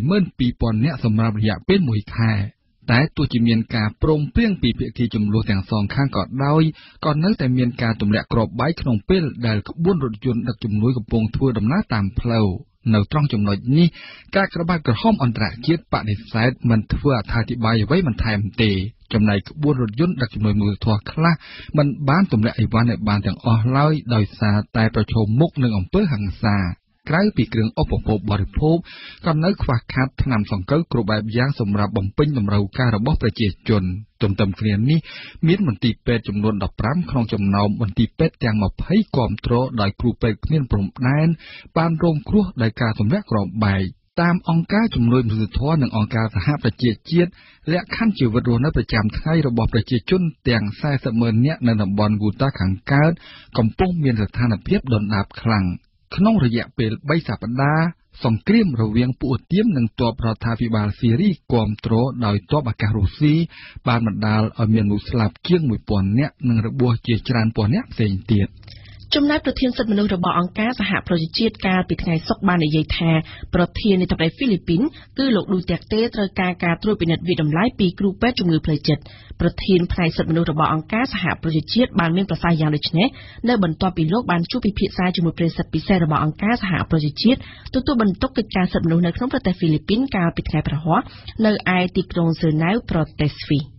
12,000 នាក់សម្រាប់រយៈពេល1ខែតែទោះជាមានការព្រមព្រៀងពីភាគីចំនួនទាំងសងខាងក៏ដោយក៏នៅតែមានការទម្លាក់គ្រាប់បែកក្នុងពេលដែលក្បួនរថយន្តដឹកជំនួយកំពុងធ្វើដំណើរតាមផ្លូវនៅត្រង់ចំណុចនេះការក្របាទក្រហមអន្តរជាតិបដិសេធមិនធ្វើអត្ថាធិប្បាយអ្វីបន្ថែមទេចំណែកក្បួនរថយន្តដឹកជំនួយមនុស្សធម៌ខ្លះមិនបានទម្លាក់អីវ៉ាន់ឲ្យបានទាំងអស់ឡើយដោយសារតែប្រឈមមុខនឹងអំពើហិង្សាក្រៅពីគ្រឿងឧបភោគបរិភោគក៏នៅខ្វះខាតថ្នាំសង្កូវគ្រប់បែបយ៉ាងសម្រាប់បំពេញតម្រូវការរបស់ប្រជាជនទន្ទឹមគ្នានេះមានមន្ទីរពេទ្យចំនួន15ក្នុងចំណោមមន្ទីរពេទ្យទាំង20គ្រប់គ្រងដោយគ្រូពេទ្យគ្មានព្រំដែនបានរងគ្រោះដោយការទម្លាក់គ្រាប់បែកតាមអង្គការជំនួយមនុស្សធម៌និងអង្គការសហប្រជាជាតិលក្ខខណ្ឌជីវិតរស់នៅប្រចាំថ្ងៃរបស់ប្រជាជនទាំង40,000 នាក់នៅតំបន់ហ្គូតាខាងកើតកំពុងមានស្ថានភាពដុនដាបខ្លាំងក្នុងរយៈពេល3សប្តាហ៍សង្គ្រាមរវាងពួកអន្តៀមនិងទ័ពរដ្ឋាភិបាលស៊ីរីគ្រប់គ្រងដោយទ័ពអាកាសរុស្ស៊ីបានបណ្ដាលឲ្យមានមនុស្សស្លាប់ជាង 1,000 នាក់និងរបួសជាច្រើនពាន់នាក់ផ្សេងទៀតចំណែកប្រធានសិទ្ធិមនុស្សរបស់អង្គការសហប្រជាជាតិកាលពីថ្ងៃសុក្របាននិយាយថាប្រធានាធិបតីហ្វីលីពីនគឺលោកឌូតេតេត្រូវការការត្រួតពិនិត្យវិតម្លៃពីគ្រូពេទ្យជំងឺផ្លូវចិត្តប្រធានផ្នែកសិទ្ធិមនុស្សរបស់អង្គការសហប្រជាជាតិបានមានប្រសាសន៍យ៉ាងដូចនេះនៅបន្ទាប់ពីលោកបានជួបពិភាក្សាជាមួយប្រិយសិទ្ធិពិសេសរបស់អង្គការសហប្រជាជាតិទទួលបន្ទុកកិច្ចការសិទ្ធិមនុស្សនៅក្នុងប្រទេសហ្វីលីពីនកាលពីថ្ងៃប្រហ័សនៅឯទីក្រុងហ្សឺណែវប្រទេសស្វីស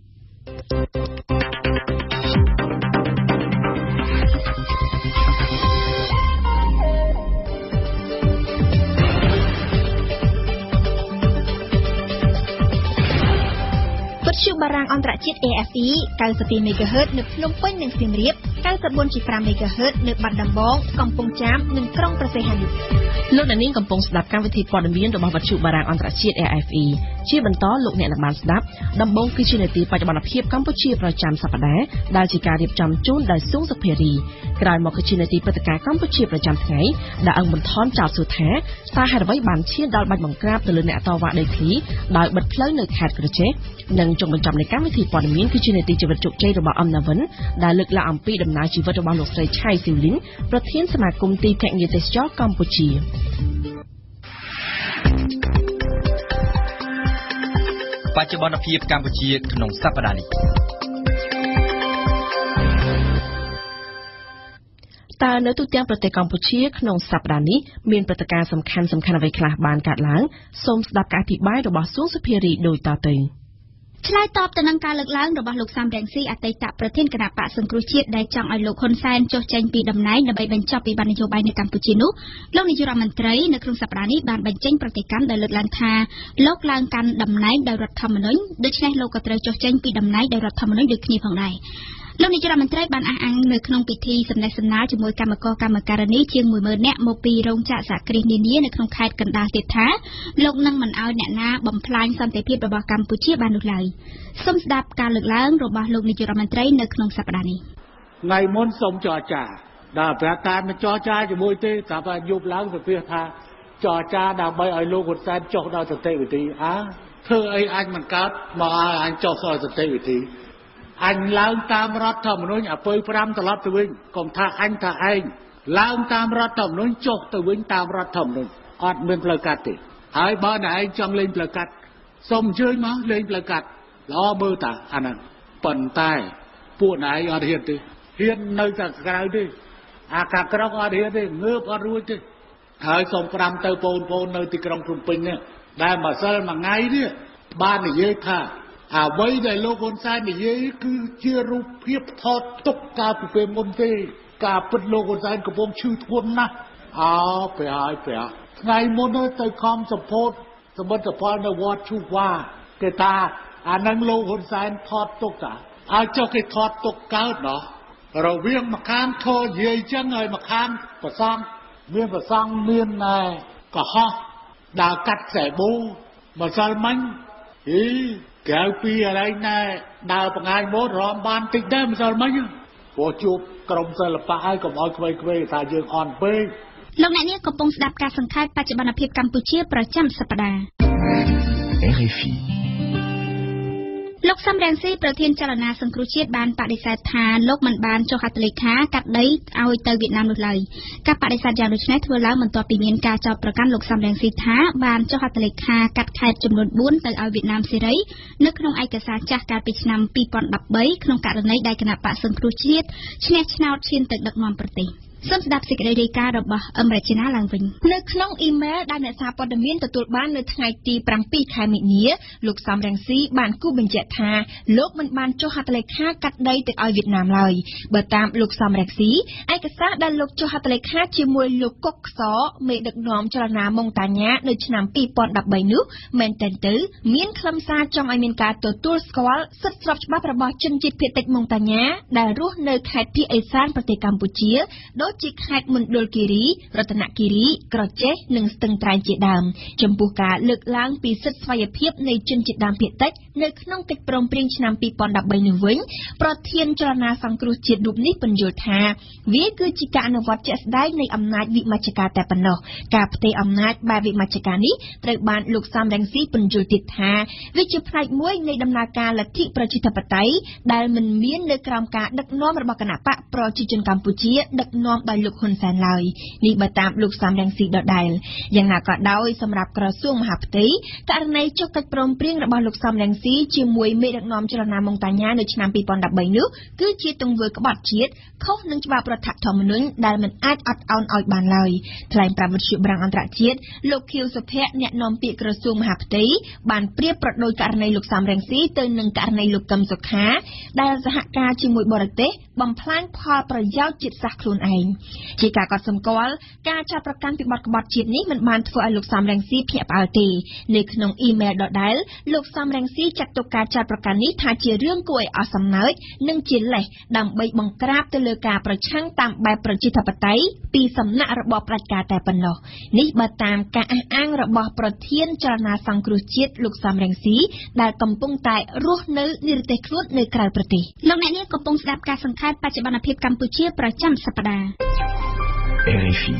វិទ្យុបារាំងអន្តរជាតិ AFE 92 MHz នៅភ្នំពេញនិងសៀមរាប 94.5 MHz នៅបាត់ដំបងកំពង់ចាមនិងក្រុងព្រះសីហនុលោកអ្នកនាងកំពុងស្ដាប់កម្មវិធីព័ត៌មានរបស់វិទ្យុបារាំងអន្តរជាតិ AFE ជាបន្តលោកអ្នកនឹងបានស្ដាប់ដំបូងគឺជានាទីបច្ចុប្បន្នភាពកម្ពុជាប្រចាំសប្ដាហ៍ដែលជាការរៀបចំជូនដោយសួងសុភារីក្រោយមកគឺជានាទីព្រឹត្តិការណ៍កម្ពុជាប្រចាំថ្ងៃដែលអង្គបន្ថនចោទសួរថាសារហេតុអ្វីបានឈានដល់បាច់បង្ក្រាបទៅលើអ្នកតវ៉ាដីធ្លីដោយបិទផ្លូវនៅខេត្តក្រចេះនិងចុងបញ្ចប់នៃកម្មវិធីព័ត៌មានគឺជានាទីជីវិតជោគជ័យរបស់អំណាវិនដែលលើកឡើងអំពីដំណើរជីវិតរបស់លោកស្រីឆៃស៊ីវលីនប្រធានសមាគមទីភ្នាក់ងារទេសចរកម្ពុជាបច្ចុប្បន្នភាពកម្ពុជាក្នុងសប្តាហ៍នេះតើនៅទូទាំងប្រទេសកម្ពុជាក្នុងសប្តាហ៍នេះមានព្រឹត្តិការណ៍សំខាន់ៗអ្វីខ្លះបានកើតឡើងសូមស្ដាប់ការអធិប្បាយរបស់សួងសុភារីដូចតទៅឆ្លើយតបទៅនឹងការលើកឡើងរបស់លោកសំរងស៊ីអតីតប្រធានគណៈបកសង្គ្រោះជាតិដែលចង់ឲ្យលោកហ៊ុនសែនចុះចេញពីតំណែងដើម្បីបញ្ចប់វិបត្តិនយោបាយនៅកម្ពុជានោះលោកនាយករដ្ឋមន្ត្រីនៅក្នុងសប្តាហ៍នេះបានបញ្ចេញប្រតិកម្មដែលលើកឡើងថាលោកឡើងកាន់តំណែងដោយរដ្ឋធម្មនុញ្ញដូច្នេះលោកក៏ត្រូវចុះចេញពីតំណែងដោយរដ្ឋធម្មនុញ្ញដូចគ្នាផងដែរលោកនាយករដ្ឋមន្ត្រីបានអះអាងនៅក្នុងពិធីសម្ដែងសម្ដាលជាមួយគណៈកម្មការនីជាង 10,000 នាក់មកពីរោងចក្រសហគ្រាសនានានៅក្នុងខេត្តកណ្ដាលទៀតថាលោកនឹងមិនអោយអ្នកណាបំផ្លាញសន្តិភាពរបស់កម្ពុជាបាននោះឡើយសូមស្ដាប់ការលើកឡើងរបស់លោកនាយករដ្ឋមន្ត្រីនៅក្នុងសប្តាហ៍នេះថ្ងៃមុនសូមចរចាដល់ប្រាប់តែមិនចរចាជាមួយទេតែថាយប់ឡើងទៅថាចរចាដើម្បីឲ្យលោកហ៊ុនសែនចុះដល់សន្តិវិធីធ្វើអីអញមិនកើតមកឲ្យអញចុះដល់សន្តិវិធីអញឡើងតាមរដ្ឋធម្មនុញ្ញអពើ5ត្រឡប់ទៅវិញកុំថាអញថាឯងឡើងតាមរដ្ឋធម្មនុញ្ញចុះទៅវិញតាមរដ្ឋធម្មនុញ្ញអត់មានផ្លូវកាត់ទេហើយបើអ្នកឯងចង់លេងផ្លូវកាត់សូមអញ្ជើញមកលេងផ្លូវកាត់ល្អមើលតាអាហ្នឹងប៉ុន្តែពួកអ្នកឯងអត់ហ៊ានទេហ៊ាននៅតែក្រៅទេអាកាក្រកអត់ហ៊ានទេងើបអត់រួចទេហើយសូមប្រាំទៅបងប្អូននៅទីក្រុងភ្នំពេញនេះដែលម្សិលមួយថ្ងៃនេះបាននិយាយថាអ្វីដែលលោកហ៊ុនសែននិយាយគឺជារូបភាពថតទុកកាលពីពេលមុនទេការពិតលោកហ៊ុនសែនកំពុងឈឺធ្ងន់ណាស់ប្រហែលថ្ងៃមុនទៅខំសម្ពោធសមិទ្ធផលនៅវត្តឈូវ៉ាគេថាអានឹងលោកហ៊ុនសែនថតទុកតាឲ្យចុះគេថតទុកកើតណោះរវាងម្ខាងធរនិយាយអញ្ចឹងហើយម្ខាងប្រសង់មានកុហកដើរកាត់ខ្សែបូម្សិលមិញក្រៅពីអីណែដើរបង្ហាញម៉ូដរំបានតិចដែរម្សិលមិញព្រោះជួបក្រុមសិល្បៈហើយកុំឲ្យក្មេងៗថាយើងអន់ពេកលោកអ្នកនាងកំពុងស្ដាប់ការសង្ខេបបច្ចុប្បន្នភាពកម្ពុជាប្រចាំសប្ដាហ៍ RFI លោកសំរងស៊ីប្រធានចលនាសង្គ្រោះជាតិបានបដិសេធថាលោកមិនបានចុះហត្ថលេខាកាត់ដីឲ្យទៅវៀតណាមនោះឡើយការបដិសេធយ៉ាងដូចនេះធ្វើឡើងបន្ទាប់ពីមានការចោទប្រកាន់លោកសំរងស៊ីថាបានចុះហត្ថលេខាកាត់ខេត្តចំនួន4ទៅឲ្យវៀតណាមសេរីនៅក្នុងឯកសារចាស់កាលពីឆ្នាំ2013ក្នុងករណីដែលគណៈបក្សសង្គ្រោះជាតិឈ្នះឆ្នោតឈានទៅដឹកនាំប្រទេសសូមស្ដាប់សេចក្តីរាយការណ៍របស់អមរជនាឡើងវិញនៅក្នុងអ៊ីមែលដែលអ្នកសារព័ត៌មានទទួលបាននៅថ្ងៃទី7ខែមិនិនាលោកសំរងស៊ីបានគូបញ្ជាក់ថាលោកមិនបានចុះហត្ថលេខាកាត់ដីទៅឲ្យវៀតណាមឡើយបើតាមលោកសំរងស៊ីឯកសារដែលលោកចុះហត្ថលេខាជាមួយលោកកុកខ្សមេដឹកនាំចលនាម៉ុងតាញ៉ានៅឆ្នាំ2013នោះមែនទែនទៅមានខ្លឹមសារចង់ឲ្យមានការទទួលស្គាល់សិទ្ធិស្របច្បាប់របស់ជនជាតិភាគតិចម៉ុងតាញ៉ាដែលរស់នៅខេត្តភាគឦសានប្រទេសកម្ពុជាដូចជាខេត្តមណ្ឌលគិរីរតនគិរីក្រចេះនិងស្ទឹងត្រែងជាដើមចំពោះការលើកឡើងពីសិទ្ធិស្វ័យភាពនៃជនជាតិដើមភាគតិចនៅក្នុងកិច្ចព្រមព្រៀងឆ្នាំ2013នេះវិញប្រធានចលនាសង្គ្រោះជាតិរូបនេះបញ្យល់ថាវាគឺជាការអនុវត្តជាក់ស្ដែងនៃអំណាចវិមជ្ឈការតែប៉ុណ្ណោះការផ្ទេរអំណាចបែបវិមជ្ឈការនេះត្រូវបានលោកសំរងស៊ីបញ្យល់ទៀតថាវាជាផ្នែកមួយនៃដំណើរការលទ្ធិប្រជាធិបតេយ្យដែលមិនមាននៅក្រោមការដឹកនាំរបស់គណបកប្រជាជនកម្ពុជាដឹកនាំដោយលោកហ៊ុនសែនឡើយនេះបើតាមលោកសំរងស៊ីដដែលយ៉ាងណាក៏ដោយសម្រាប់ក្រសួងមហាផ្ទៃករណីចុះកិច្ចព្រមព្រៀងរបស់លោកសំរងស៊ីជាមួយមេដឹកនាំចលនាម៉ុងតាញ៉ានៅឆ្នាំ2013នោះគឺជាទង្វើក្បត់ជាតិខុសនឹងច្បាប់រដ្ឋធម្មនុញ្ញដែលមិនអាចអត់ឱនឲ្យបានឡើយថ្លែងប្រាប់វិទ្យុបារាំងអន្តរជាតិលោកខៀវសុភ័ក្រអ្នកនាំពាក្យក្រសួងមហាផ្ទៃបានប្រៀបប្រដូចករណីលោកសំរងស៊ីទៅនឹងករណីលោកកឹមសុខាដែលសហការជាមួយបរទេសបំផ្លាញផលប្រយោជន៍ជាតិសាសន៍ខ្លួនឯងជាការកត់សម្គាល់ការចាប់ប្រកាន់ពីបទក្បត់ជាតិនេះមិនបានធ្វើឲ្យលោកសំរងស៊ីភ្ញាក់ផ្អើលទេនៅក្នុងអ៊ីមែលដដែលលោកសំរងស៊ីចាត់ទុកការចាប់ប្រកាន់នេះថាជារឿងគួរឲ្យអស់សំណើចនិងជាលេសដើម្បីបង្ក្រាបទៅលើការប្រឆាំងតាមបែបប្រជាធិបតេយ្យពីសំណាក់របបផ្ដាច់ការតែប៉ុណ្ណោះនេះបើតាមការអះអាងរបស់ប្រធានចលនាសង្គ្រោះជាតិលោកសំរងស៊ីដែលកំពុងតែរស់នៅនិរទេសខ្លួននៅក្រៅប្រទេសលោកអ្នកនាងកំពុងស្ដាប់ការសង្ខេបបច្ចុប្បន្នភាពកម្ពុជាប្រចាំសប្ដាហ៍ RFI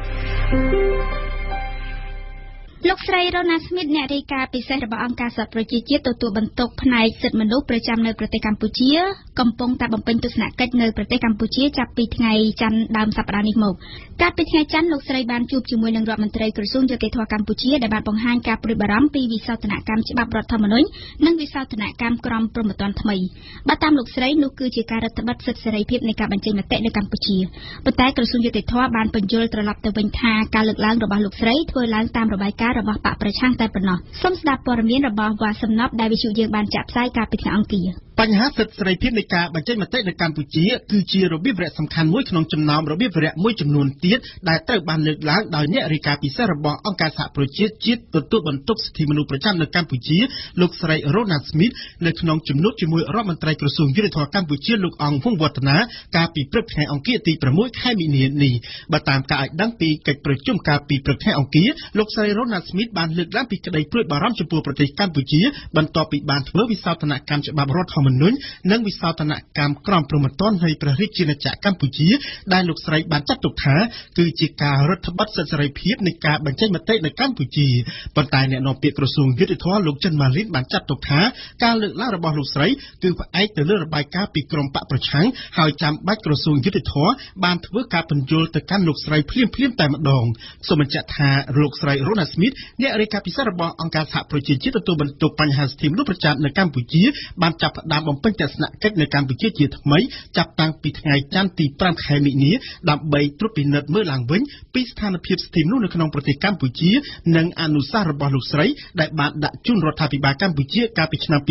លោកស្រីរ៉ូណាស្មីតអ្នករាយការណ៍ពិសេសរបស់អង្គការសហប្រជាជាតិទទួលបន្ទុកផ្នែកសិទ្ធិមនុស្សប្រចាំនៅប្រទេសកម្ពុជាកំពុងតែបំពេញទស្សនកិច្ចនៅប្រទេសកម្ពុជាចាប់ពីថ្ងៃច័ន្ទដើមសប្តាហ៍នេះមកកាលពីថ្ងៃច័ន្ទលោកស្រីបានជួបជាមួយនឹងរដ្ឋមន្ត្រីក្រសួងយុតិធម៌កម្ពុជាដែលបានបង្ហាញការព្រួយបារម្ភពីវិសោធនកម្មច្បាប់រដ្ឋធម្មនុញ្ញនិងវិសោធនកម្មក្រមព្រហ្មទណ្ឌថ្មីបើតាមលោកស្រីនោះគឺជាការរដ្ឋបិទសិទ្ធិសេរីភាពនៃការបញ្ចេញមតិនៅកម្ពុជាប៉ុន្តែក្រសួងយុតិធម៌បានបញ្យល់ត្រឡប់ទៅវិញថាការលើកឡើងរបស់លោកស្រីធ្វើឡើងតាមរបាយការណ៍របស់បកប្រឆាំងតែប៉ុណ្ណោះសូមស្ដាប់ព័ត៌មានរបស់វ៉ាសំណប់ដែលវិទ្យុយើងបានចាក់ផ្សាយកាលពីថ្ងៃអង្គារបញ្ហាសិទ្ធិសេរីភាពនៃការបញ្ចេញមតិនៅកម្ពុជាគឺជារបៀបវគ្គសំខាន់មួយក្នុងចំណោមរបៀបវគ្គមួយចំនួនទៀតដែលត្រូវបានលើកឡើងដោយអ្នករាយការណ៍ពិសេសរបស់អង្គការសហប្រជាជាតិទទួលបន្ទុកសិទ្ធិមនុស្សប្រចាំនៅកម្ពុជាលោកស្រីរ៉ូណាស្មីតនៅក្នុងជំនួបជាមួយរដ្ឋមន្ត្រីក្រសួងយុតិធម៌កម្ពុជាលោកអង្គវង្សវឌ្ឍនាកាលពីព្រឹកថ្ងៃអង្គារទី6ខែមិនិនានេះបើតាមការឲ្យដឹងពីកិច្ចប្រជុំកាលពីព្រឹកថ្ងៃអង្គារលោកស្រីរ៉ូណាស្មីតបានលើកឡើងពីក្តីព្រួយបារម្ភចំពោះប្រទេសកម្ពុជាបន្ទាប់ពីបានធ្វើវិសោធនកម្មច្បាប់រដ្ឋធម្មនុញ្ញនិងវិសោធនកម្មក្រមព្រហ្មទណ្ឌនៃព្រះរាជាណាចក្រកម្ពុជាដែលលោកស្រីបានចាត់ទុកថាគឺជាការរដ្ឋបတ်សិទ្ធិសេរីភាពនៃការបញ្ចេញមតិនៅកម្ពុជាប៉ុន្តែអ្នកនាំពាក្យក្រសួងយុតិធម៌លោកចិនម៉ាលីនបានចាត់ទុកថាការលើកឡើងរបស់លោកស្រីគឺផ្អែកទៅលើរបាយការណ៍ពីក្រមបកប្រឆាំងហើយចាំបាច់ក្រសួងយុតិធម៌បានធ្វើការបញ្យល់ទៅកាន់លោកស្រីភ្លាមៗតែម្ដងសូមបញ្ជាក់ថាលោកស្រីរ៉ូណាស្មីតអ្នករាយការណ៍ពិសេសរបស់អង្គការសហប្រជាជាតិទទួលបន្ទុកបញ្ហាសិទ្ធិមនុស្សប្រចាំនៅកម្ពុជាបានចាប់ផ្ដាមបំពេញទស្សនកិច្ចនៅកម្ពុជាជាថ្មីចាប់តាំងពីថ្ងៃច័ន្ទទី5ខែមិនិនាដើម្បីត្រួតពិនិត្យមើលឡើងវិញពីស្ថានភាពសិទ្ធិមនុស្សនៅក្នុងប្រទេសកម្ពុជានិងអនុសាសន៍របស់លោកស្រីដែលបានដាក់ជូនរដ្ឋាភិបាលកម្ពុជាកាលពីឆ្នាំ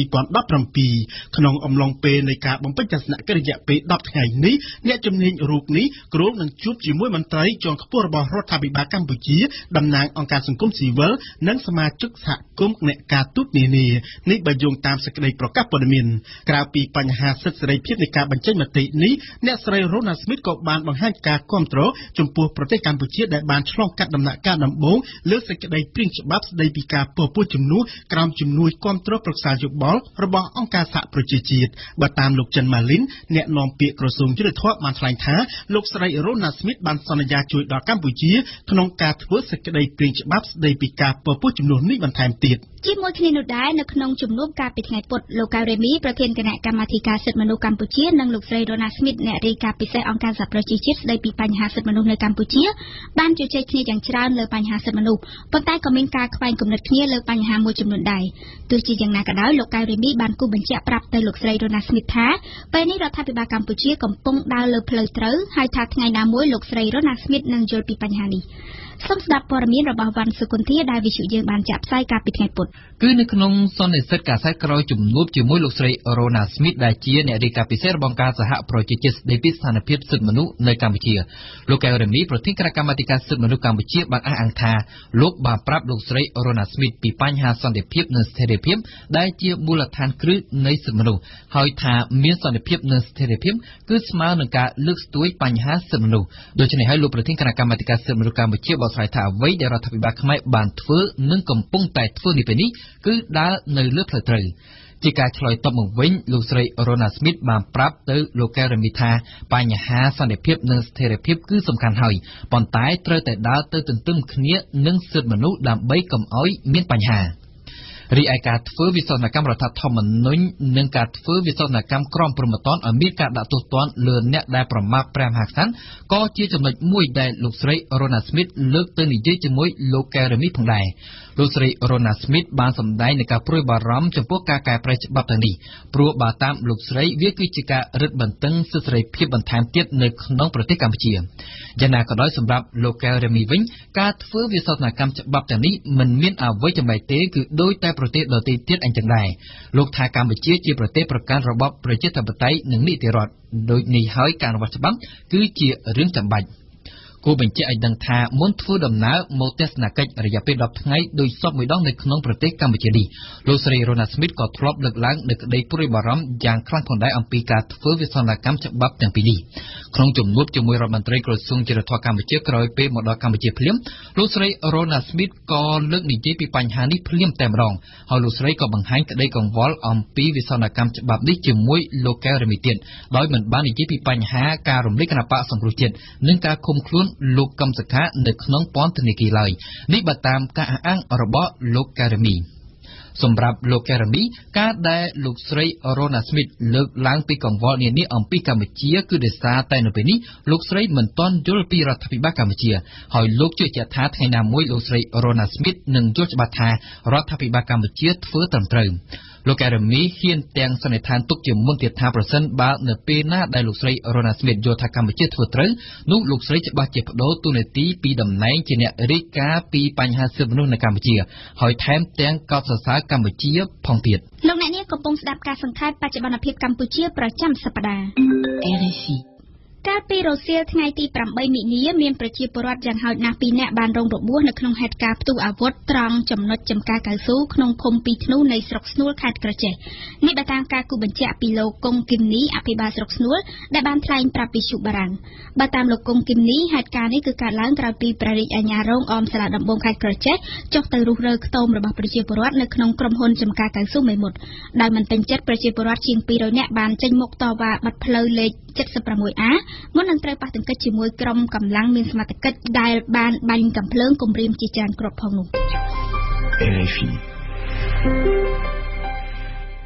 2017ក្នុងអំឡុងពេលនៃការបំពេញទស្សនកិច្ចរយៈពេល10ថ្ងៃនេះអ្នកជំនាញរូបនេះគ្រោងនឹងជួបជាមួយមន្ត្រីជាន់ខ្ពស់របស់រដ្ឋាភិបាលកម្ពុជាតំណាងអង្គការសង្គមស៊ីវិលនិងសមាជិកសហគមន៍អ្នកការទូតនានានេះបើយោងតាមសេចក្តីប្រកាសព័ត៌មានក្រៅពីបញ្ហាសិទ្ធិសេរីភាពនៃការបញ្ចេញមតិនេះអ្នកស្រី Rona Smith ក៏បានបង្ហាញការគាំទ្រចំពោះប្រទេសកម្ពុជាដែលបានឆ្លងកាត់ដំណាក់កាលដំបូងលើសេចក្តីព្រាងច្បាប់ស្តីពីការពុះពោះជំនួសក្រោមជំនួយគាំទ្រប្រឹក្សាយោបល់របស់អង្គការសហប្រជាជាតិបើតាមលោកចិនម៉ាលីនអ្នកនាំពាក្យក្រសួងយុតិធម៌បានថ្លែងថាលោកស្រី Rona Smith បានសន្យាជួយដល់កម្ពុជាក្នុងការធ្វើសេចក្តីព្រាងច្បាប់ស្តីពីការពុះពោះជំនួសនេះបន្ថែមទៀតជាមួយគ្នានោះដែរនៅក្នុងជំនួបកាលពីថ្ងៃពុធលោកកៅរេមីប្រធានគណៈកម្មាធិការសិទ្ធិមនុស្សកម្ពុជានិងលោកស្រី Rona Smith អ្នករាយការណ៍ពិសេសអង្គការសហប្រជាជាតិស្តីពីបញ្ហាសិទ្ធិមនុស្សនៅកម្ពុជាបានជជែកគ្នាយ៉ាងច្រើនលើបញ្ហាសិទ្ធិមនុស្សប៉ុន្តែក៏មានការខ្វែងគំនិតគ្នាលើបញ្ហាមួយចំនួនដែរទោះជាយ៉ាងណាក៏ដោយលោកកៅរេមីបានគូបញ្ជាក់ប្រាប់ទៅលោកស្រី Rona Smith ថាពេលនេះរដ្ឋាភិបាលកម្ពុជាកំពុងដើរលើផ្លូវត្រូវហើយថាថ្ងៃណាមួយលោកស្រី Rona Smith នឹងយល់ពីបញ្ហានេះសូមស្ដាប់ព័ត៌មានរបស់វ៉ាន់សុគន្ធាដែលវិទ្យុយើងបានចាក់ផ្សាយកាលពីថ្ងៃពុធគឺនៅក្នុងសន្និសីទកាសែតក្រោយជំនួបជាមួយលោកស្រី Rona Smith ដែលជាអ្នករាយការណ៍ពិសេសរបស់អង្គការសហប្រជាជាតិស្តីពីស្ថានភាពសិទ្ធិមនុស្សនៅកម្ពុជាលោកកៅរេមីប្រធានគណៈកម្មាធិការសិទ្ធិមនុស្សកម្ពុជាបានអះអាងថាលោកបានប្រាប់លោកស្រី Rona Smith ពីបញ្ហាសន្តិភាពនិងស្ថិរភាពដែលជាមូលដ្ឋានគ្រឹះនៃសិទ្ធិមនុស្សហើយថាមានសន្តិភាពនិងស្ថិរភាពគឺស្មើនឹងការលើកស្ទួយបញ្ហាសិទ្ធិមនុស្សដូច្នេះហើយលោកប្រធានគណៈកម្មាធិការសិទ្ធិមនុស្សកម្ពុជាស្រ័យថាអ្វីដែលរដ្ឋាភិបាលខ្មែរបានធ្វើនិងកំពុងតែធ្វើនេះពេលនេះគឺដើរនៅលើផ្លូវត្រូវជាការឆ្លើយតបមកវិញលោកស្រី Rona Smith បានប្រាប់ទៅលោកកែរមីថាបញ្ហាសន្តិភាពនិងស្ថិរភាពគឺសំខាន់ហើយប៉ុន្តែត្រូវតែដើរទៅទន្ទឹមគ្នានឹងសិទ្ធិមនុស្សដើម្បីកុំឲ្យមានបញ្ហារីឯការធ្វើវិសោធនកម្មរដ្ឋធម្មនុញ្ញនិងការធ្វើវិសោធនកម្មក្រមព្រហ្មទណ្ឌឲ្យមានការដាក់ទោសទណ្ឌលើអ្នកដែលប្រមាថព្រះមហាក្សត្រក៏ជាចំណុចមួយដែលលោកស្រី Rona Smith លើកទៅនិយាយជាមួយលោកកែរមីផងដែរលោកស្រី Rona Smith បានសម្ដែងនឹងការព្រួយបារម្ភចំពោះការកែប្រែច្បាប់ទាំងនេះព្រោះបើតាមលោកស្រីវាគឺជាការរឹតបន្តឹងសិទ្ធិសេរីភាពបន្ថែមទៀតនៅក្នុងប្រទេសកម្ពុជាយ៉ាងណាក៏ដោយសម្រាប់លោកកែរមីវិញការធ្វើវិសោធនកម្មច្បាប់ទាំងនេះមិនមានអ្វីចម្លែកទេគឺដោយតែប្រទេសដទៃទៀតអញ្ចឹងដែរលោកថាកម្ពុជាជាប្រទេសប្រកាន់របបប្រជាធិបតេយ្យនិងនីតិរដ្ឋដូចនេះហើយការអនុវត្តច្បាប់គឺជារឿងចាំបាច់គួរបញ្ជាក់ឲ្យដឹងថាមុនធ្វើដំណើរមកទស្សនកិច្ចរយៈពេល10ថ្ងៃដោយសពមួយដងនៅក្នុងប្រទេសកម្ពុជានេះលោកស្រី Rona Smith ក៏ធ្លាប់លើកឡើងនូវក្តីព្រួយបារម្ភយ៉ាងខ្លាំងផងដែរអំពីការធ្វើវិសោធនកម្មច្បាប់ទាំងពីរនេះក្នុងជំនួបជាមួយរដ្ឋមន្ត្រីក្រសួងយុតិធម៌កម្ពុជាក្រោយពេលមកដល់កម្ពុជាភ្លាមលោកស្រី Rona Smith ក៏លើកនិយាយពីបញ្ហានេះភ្លាមតែម្ដងហើយលោកស្រីក៏បង្ហាញក្តីកង្វល់អំពីវិសោធនកម្មច្បាប់នេះជាមួយលោកកែរមីទៀតដោយមិនបាននិយាយពីបញ្ហាការរំលែកគណបកសង្គ្រោះជាតិនិងការឃុំខ្លួនលោកកឹមសុខានៅក្នុងពន្ធនាគារឡើយនេះបើតាមការអះអាងរបស់លោកកែរមីសម្រាប់លោកកែរមីការដែលលោកស្រី Rona Smith លើកឡើងពីកង្វល់នានាអំពីកម្ពុជាគឺដោយសារតែនៅពេលនេះលោកស្រីមិនទាន់យល់ពីរដ្ឋាភិបាលកម្ពុជាហើយលោកជឿជាក់ថាថ្ងៃណាមួយលោកស្រី Rona Smith នឹងយល់ច្បាស់ថារដ្ឋាភិបាលកម្ពុជាធ្វើត្រឹមត្រូវលោកកែរមីហ៊ានទាំងសន្និដ្ឋានទុកជាមុនទៀតថាប្រសិនបើនៅពេលណាដែលលោកស្រី Rona Smith យល់ថាកម្ពុជាធ្វើត្រូវនោះលោកស្រីច្បាស់ជាបដូរតួនាទីពីតំណែងជាអ្នករាយការណ៍ពីបញ្ហាសិទ្ធិមនុស្សនៅកម្ពុជាហើយថែមទាំងកោតសរសើរកម្ពុជាផងទៀតលោកអ្នកនាងកំពុងស្ដាប់ការសង្ខេបបច្ចុប្បន្នភាពកម្ពុជាប្រចាំសប្ដាហ៍ RFIកាលពីរសៀលថ្ងៃទី8មិនិនាមានប្រជាពលរដ្ឋយ៉ាងហោចណាស់2នាក់បានរងរបួសនៅក្នុងហេតុការណ៍ផ្ទុះអាវុធត្រង់ចំណុចចំការកៅស៊ូក្នុងឃុំពីធ្នូនៃស្រុកស្នួលខេត្តក្រចេះនេះបើតាមការគូបញ្ជាក់ពីលោកកុងគឹមនីអភិបាលស្រុកស្នួលដែលបានថ្លែងប្រាប់វិទ្យុបារាំងបើតាមលោកកុងគឹមនីហេតុការណ៍នេះគឺកើតឡើងក្រោយពីព្រះរាជអាជ្ញារងអមសាលាដំបងខេត្តក្រចេះចុះទៅរុះរើខ្ទមរបស់ប្រជាពលរដ្ឋនៅក្នុងក្រុមហ៊ុនចំការកៅស៊ូមេមត់ដោយមិនពេញចិត្តប្រជាពលរដ្ឋជាង200នាក់បានចេញមុខតវ៉ាបិទផ្លូវលេខ 76A មុននឹងត្រូវប៉ះទង្គិចជាមួយក្រុមកម្លាំងមានសមត្ថកិច្ចដែលបានបាញ់កាំភ្លើងគំរាមជាច្រើនគ្រាប់ផងនោះ RFI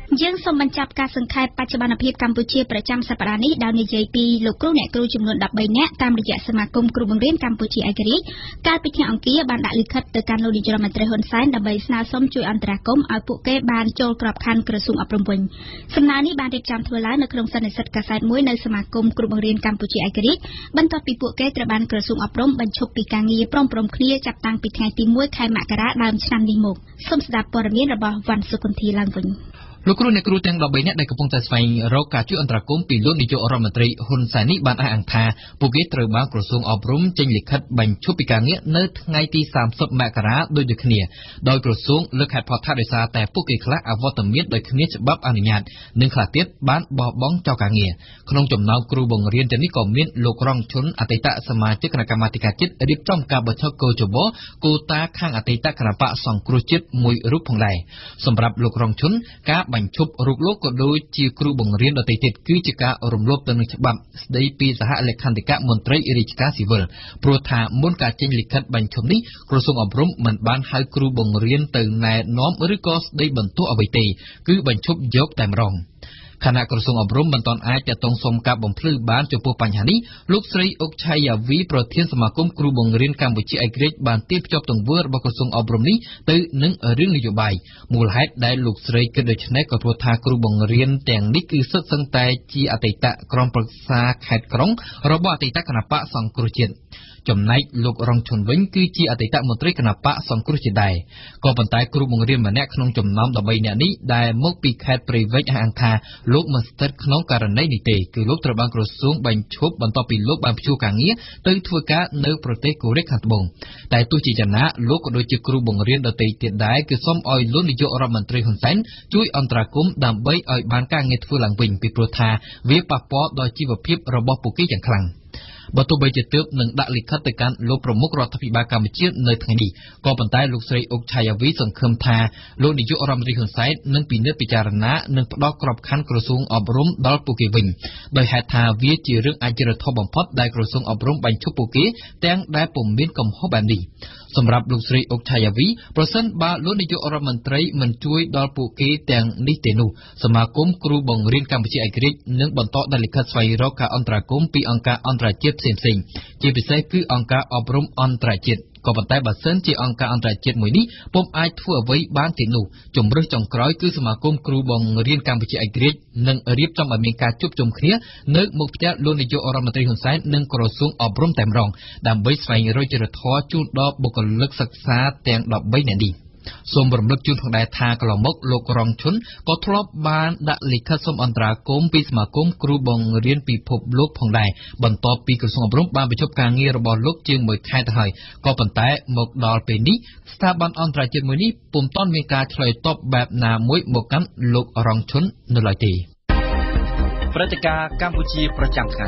យើងសូមបញ្ចប់ការសង្ខេបបច្ចុប្បន្នភាពកម្ពុជាប្រចាំសប្តាហ៍នេះដោយនិយាយពីលោកគ្រូអ្នកគ្រូចំនួន13នាក់តាមរយៈសមាគមគ្រូបង្រៀនកម្ពុជាឯករាជ្យកាលពីថ្ងៃអង្គារបានដាក់លិខិតទៅកាន់លោកនាយរដ្ឋមន្ត្រីហ៊ុនសែនដើម្បីស្នើសុំជួយអន្តរាគមន៍ឲ្យពួកគេបានចូលក្របខ័ណ្ឌក្រសួងអប់រំវិញសំណើនេះបានរៀបចំធ្វើឡើងនៅក្នុងសន្និសីទកាសែតមួយនៅសមាគមគ្រូបង្រៀនកម្ពុជាឯករាជ្យបន្ទាប់ពីពួកគេត្រូវបានក្រសួងអប់រំបញ្ឈប់ពីការងារព្រមគ្នាចាប់តាំងពីថ្ងៃទី1ខែមករាដើមឆ្នាំនេះមកសូមស្ដាប់ព័ត៌មានរបស់វ៉ាន់សុគន្ធាឡើងវិញលោកគ្រូអ្នកគ្រូទាំង13នាក់ដែលកំពុងតែស្វែងរកការជួយអន្តរាគមន៍ពីលោកនាយករដ្ឋមន្ត្រីហ៊ុនសែននេះបានអះអាងថាពួកគេត្រូវបានក្រសួងអប់រំចេញលិខិតបញ្ឈប់ពីការងារនៅថ្ងៃទី30មករាដូចគ្នាដោយក្រសួងលើកហេតុផលថាដោយសារតែពួកគេខ្លះអវត្តមានដោយគ្មានច្បាប់អនុញ្ញាតនិងខ្លះទៀតបានបោះបង់ចោលការងារក្នុងចំណោមគ្រូបង្រៀនទាំងនេះក៏មានលោករងឈុនអតីតសមាជិកគណៈកម្មាធិការជាតិរៀបចំការបញ្ឈប់កោជបគូតាខាងអតីតគណៈបកសង្គ្រោះជាតិមួយរូបផងដែរសម្រាប់លោករងឈុនការបញ្ឈប់រូបលោកក៏ដូចជាគ្រូបង្រៀនដទៃទៀតគឺជាការរំលោភទៅនឹងច្បាប់ស្តីពីសហលេខាធិការមន្ត្រីរាជការស៊ីវិលព្រោះថាមុនការចេញលិខិតបញ្ឈប់នេះក្រសួងអប់រំមិនបានហៅគ្រូបង្រៀនទៅណែនាំឬក៏ស្តីបន្ទោសអ្វីទេគឺបញ្ឈប់យកតែម្ដងខណៈក្រសួងអប់រំមិនទាន់អាចទាក់ទងសុំការបំភ្លឺបានចំពោះបញ្ហានេះលោកស្រីអុកឆៃយ៉ាវីប្រធានសមាគមគ្រូបង្រៀនកម្ពុជាឯករាជ្យបានទាញភ្ជាប់ទង្វើរបស់ក្រសួងអប់រំនេះទៅនឹងរឿងនយោបាយមូលហេតុដែលលោកស្រីគិតដូច្នេះក៏ព្រោះថាគ្រូបង្រៀនទាំងនេះគឺសុទ្ធសឹងតែជាអតីតក្រុមប្រឹក្សាខេត្តក្រុងរបស់អតីតគណៈបកសង្គ្រោះជាតិចំណែកលោករងឈុនវិញគឺជាអតីតមន្ត្រីគណៈបកសង្គ្រោះជាតិដែរក៏ប៉ុន្តែគ្រូបង្រៀនម្នាក់ក្នុងចំណោម13នាក់នេះដែលមកពីខេត្តព្រៃវែងអះអាងថាលោកមិនស្ថិតក្នុងករណីនេះទេគឺលោកត្រូវបានក្រសួងបញ្ឈប់បន្ទាប់ពីលោកបានព្យួរការងារទៅធ្វើការនៅប្រទេសកូរ៉េខាងត្បូងតែទោះជាយ៉ាងណាលោកក៏ដូចជាគ្រូបង្រៀនដទៃទៀតដែរគឺសូមឲ្យលោកនាយករដ្ឋមន្ត្រីហ៊ុនសែនជួយអន្តរាគមន៍ដើម្បីឲ្យបានការងារធ្វើឡើងវិញពីព្រោះថាវាប៉ះពាល់ដល់ជីវភាពរបស់ពួកគេយ៉ាងខ្លាំងបើទោះបីជាទើបនឹងដាក់លិខិតទៅកាន់លោកប្រមុខរដ្ឋាភិបាលកម្ពុជានៅថ្ងៃនេះក៏ប៉ុន្តែលោកស្រីអុកឆៃយ៉ាវីសង្ឃឹមថាលោកនាយករដ្ឋមន្ត្រីហ៊ុនសែននឹងពិនិត្យពិចារណានិងផ្ដល់ក្របខ័ណ្ឌក្រសួងអប់រំដល់ពួកគេវិញដោយហេតុថាវាជារឿងអយុត្តិធម៌បំផុតដែលក្រសួងអប់រំបញ្ឈប់ពួកគេទាំងដែលពុំមានកំហុសបែបនេះសម្រាប់លោកស្រីអុកឆៃយ៉ាវីប្រសិនបើលោកនាយករដ្ឋមន្ត្រីមិនជួយដល់ពួកគេទាំងនេះទេនោះសមាគមគ្រូបង្រៀនកម្ពុជាឯករាជ្យនឹងបន្តដាក់លិខិតស្វែងរកការអន្តរាគមន៍ពីអង្គការអន្តរជាតិផ្សេងៗជាពិសេសគឺអង្គការអប់រំអន្តរជាតិក៏ប៉ុន្តែបើសិនជាអង្គការអន្តរជាតិមួយនេះពុំអាចធ្វើអ្វីបានទេនោះជំរើសចុងក្រោយគឺសមាគមគ្រូបង្រៀនកម្ពុជាឯករាជ្យនឹងរៀបចំឲ្យមានការជួបជុំគ្នានៅមុខផ្ទះលោកនាយករដ្ឋមន្ត្រីហ៊ុនសែននិងក្រសួងអប់រំតែម្ដងដើម្បីស្វែងរកយុត្តិធម៌ជូនដល់បុគ្គលិកសិក្សាទាំង13នាក់នេះសូមរំលឹកជូនផងដែរថាកន្លងមកលោករងឈុនក៏ធ្លាប់បានដាក់លិខិតសុំអន្តរាគមន៍ពីសមាគមគ្រូបង្រៀនពិភពលោកផងដែរបន្ទាប់ពីក្រសួងអប់រំបានបញ្ឈប់ការងាររបស់លោកជាង1ខែទៅហើយក៏ប៉ុន្តែមកដល់ពេលនេះស្ថាប័នអន្តរជាតិមួយនេះពុំទាន់មានការឆ្លើយតបបែបណាមួយមកកាន់លោករងឈុននៅឡើយទេព្រឹត្តិការណ៍កម្ពុជាប្រចាំថ្ងៃ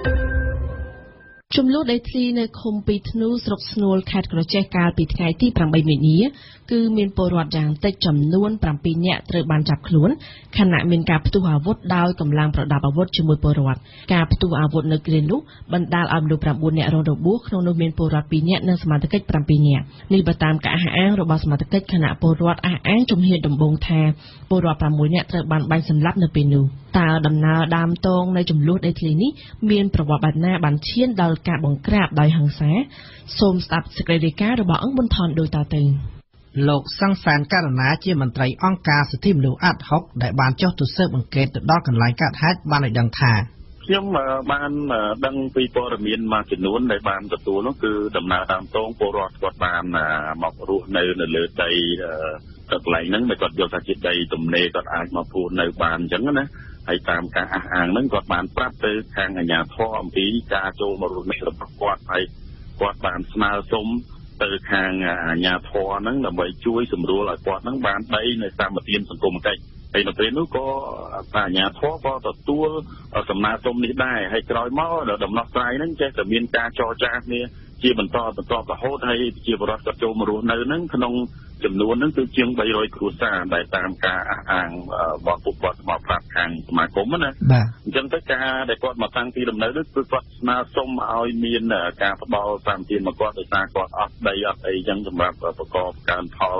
ចំនួនដីធ្លីនៅឃុំពីធ្នូស្រុកស្នួលខេត្តក្រចេះកាលពីថ្ងៃទី8មីនាគឺមានពលរដ្ឋយ៉ាងតិចចំនួន7នាក់ត្រូវបានចាប់ខ្លួនខណៈមានការផ្ទុះអាវុធដោយកម្លាំងប្រដាប់អាវុធជាមួយពលរដ្ឋការផ្ទុះអាវុធនៅគ្រានោះបណ្ដាលឲ្យមនុស្ស9នាក់រងរបួសក្នុងនោះមានពលរដ្ឋ2នាក់និងសមាជិក7នាក់នេះបើតាមការអះអាងរបស់សមាជិកខណៈពលរដ្ឋអះអាងជំហានដំបូងថាពលរដ្ឋ6នាក់ត្រូវបានបាញ់សម្លាប់នៅពេលនោះតើដំណើរដើមតងនៅចំនួនដីធ្លីនេះមានប្រវត្តិបែបណាបានឈានដល់ការបង្ក្រាបដោយហិង្សាសូមស្ដាប់សេចក្តីរាយការណ៍របស់អង្គប៊ុនថនដូចតទៅលោកសង្សានករណាជាមន្ត្រីអង្គការសិទ្ធិមនុស្សអាត់ហុកដែលបានចុះទៅស៊ើបអង្កេតទៅដល់កន្លែងកើតហេតុបានឲ្យដឹងថាខ្ញុំបានដឹងពីព័ត៌មានមួយចំនួនដែលបានទទួលនោះគឺដំណើរតាមតងពលរដ្ឋគាត់បានមករស់នៅលើដីកន្លែងហ្នឹងដែលគាត់យកថាជាដីទំនេរគាត់អាចមកភូននៅបានអញ្ចឹងណាហើយតាមការអះអាងហ្នឹងគាត់បានប្រាប់ទៅខាងអាជ្ញាធរអំពីការចូលមករស់នៅរបស់គាត់ហើយគាត់បានស្នើសុំទៅខាងអាជ្ញាធរហ្នឹងដើម្បីជួយសម្រួលឲ្យគាត់ហ្នឹងបានដីនៅតាមទានសង្គមកិច្ចហើយនៅពេលនោះក៏អាជ្ញាធរក៏ទទួលសំណើសុំនេះដែរហើយក្រោយមកដល់ដំណោះស្រាយហ្នឹងចេះតែមានការចរចាគ្នាជាបន្តរហូតហើយជាបរិវត្តគាត់ចូលមករស់នៅហ្នឹងក្នុងចំនួនហ្នឹងគឺជាង300គ្រួសារដែលតាមការអះអាងរបស់ពួកគាត់មកប្រាប់ខាងសមាគមណាអញ្ចឹងទៅការដែលគាត់មកតាំងទីលំនៅនោះគឺគាត់ស្នើសុំឲ្យមានការផ្ដល់សម្បទានមកគាត់ដោយសារគាត់អត់ដីអត់អីអញ្ចឹងសម្រាប់ប្រកបកើនផល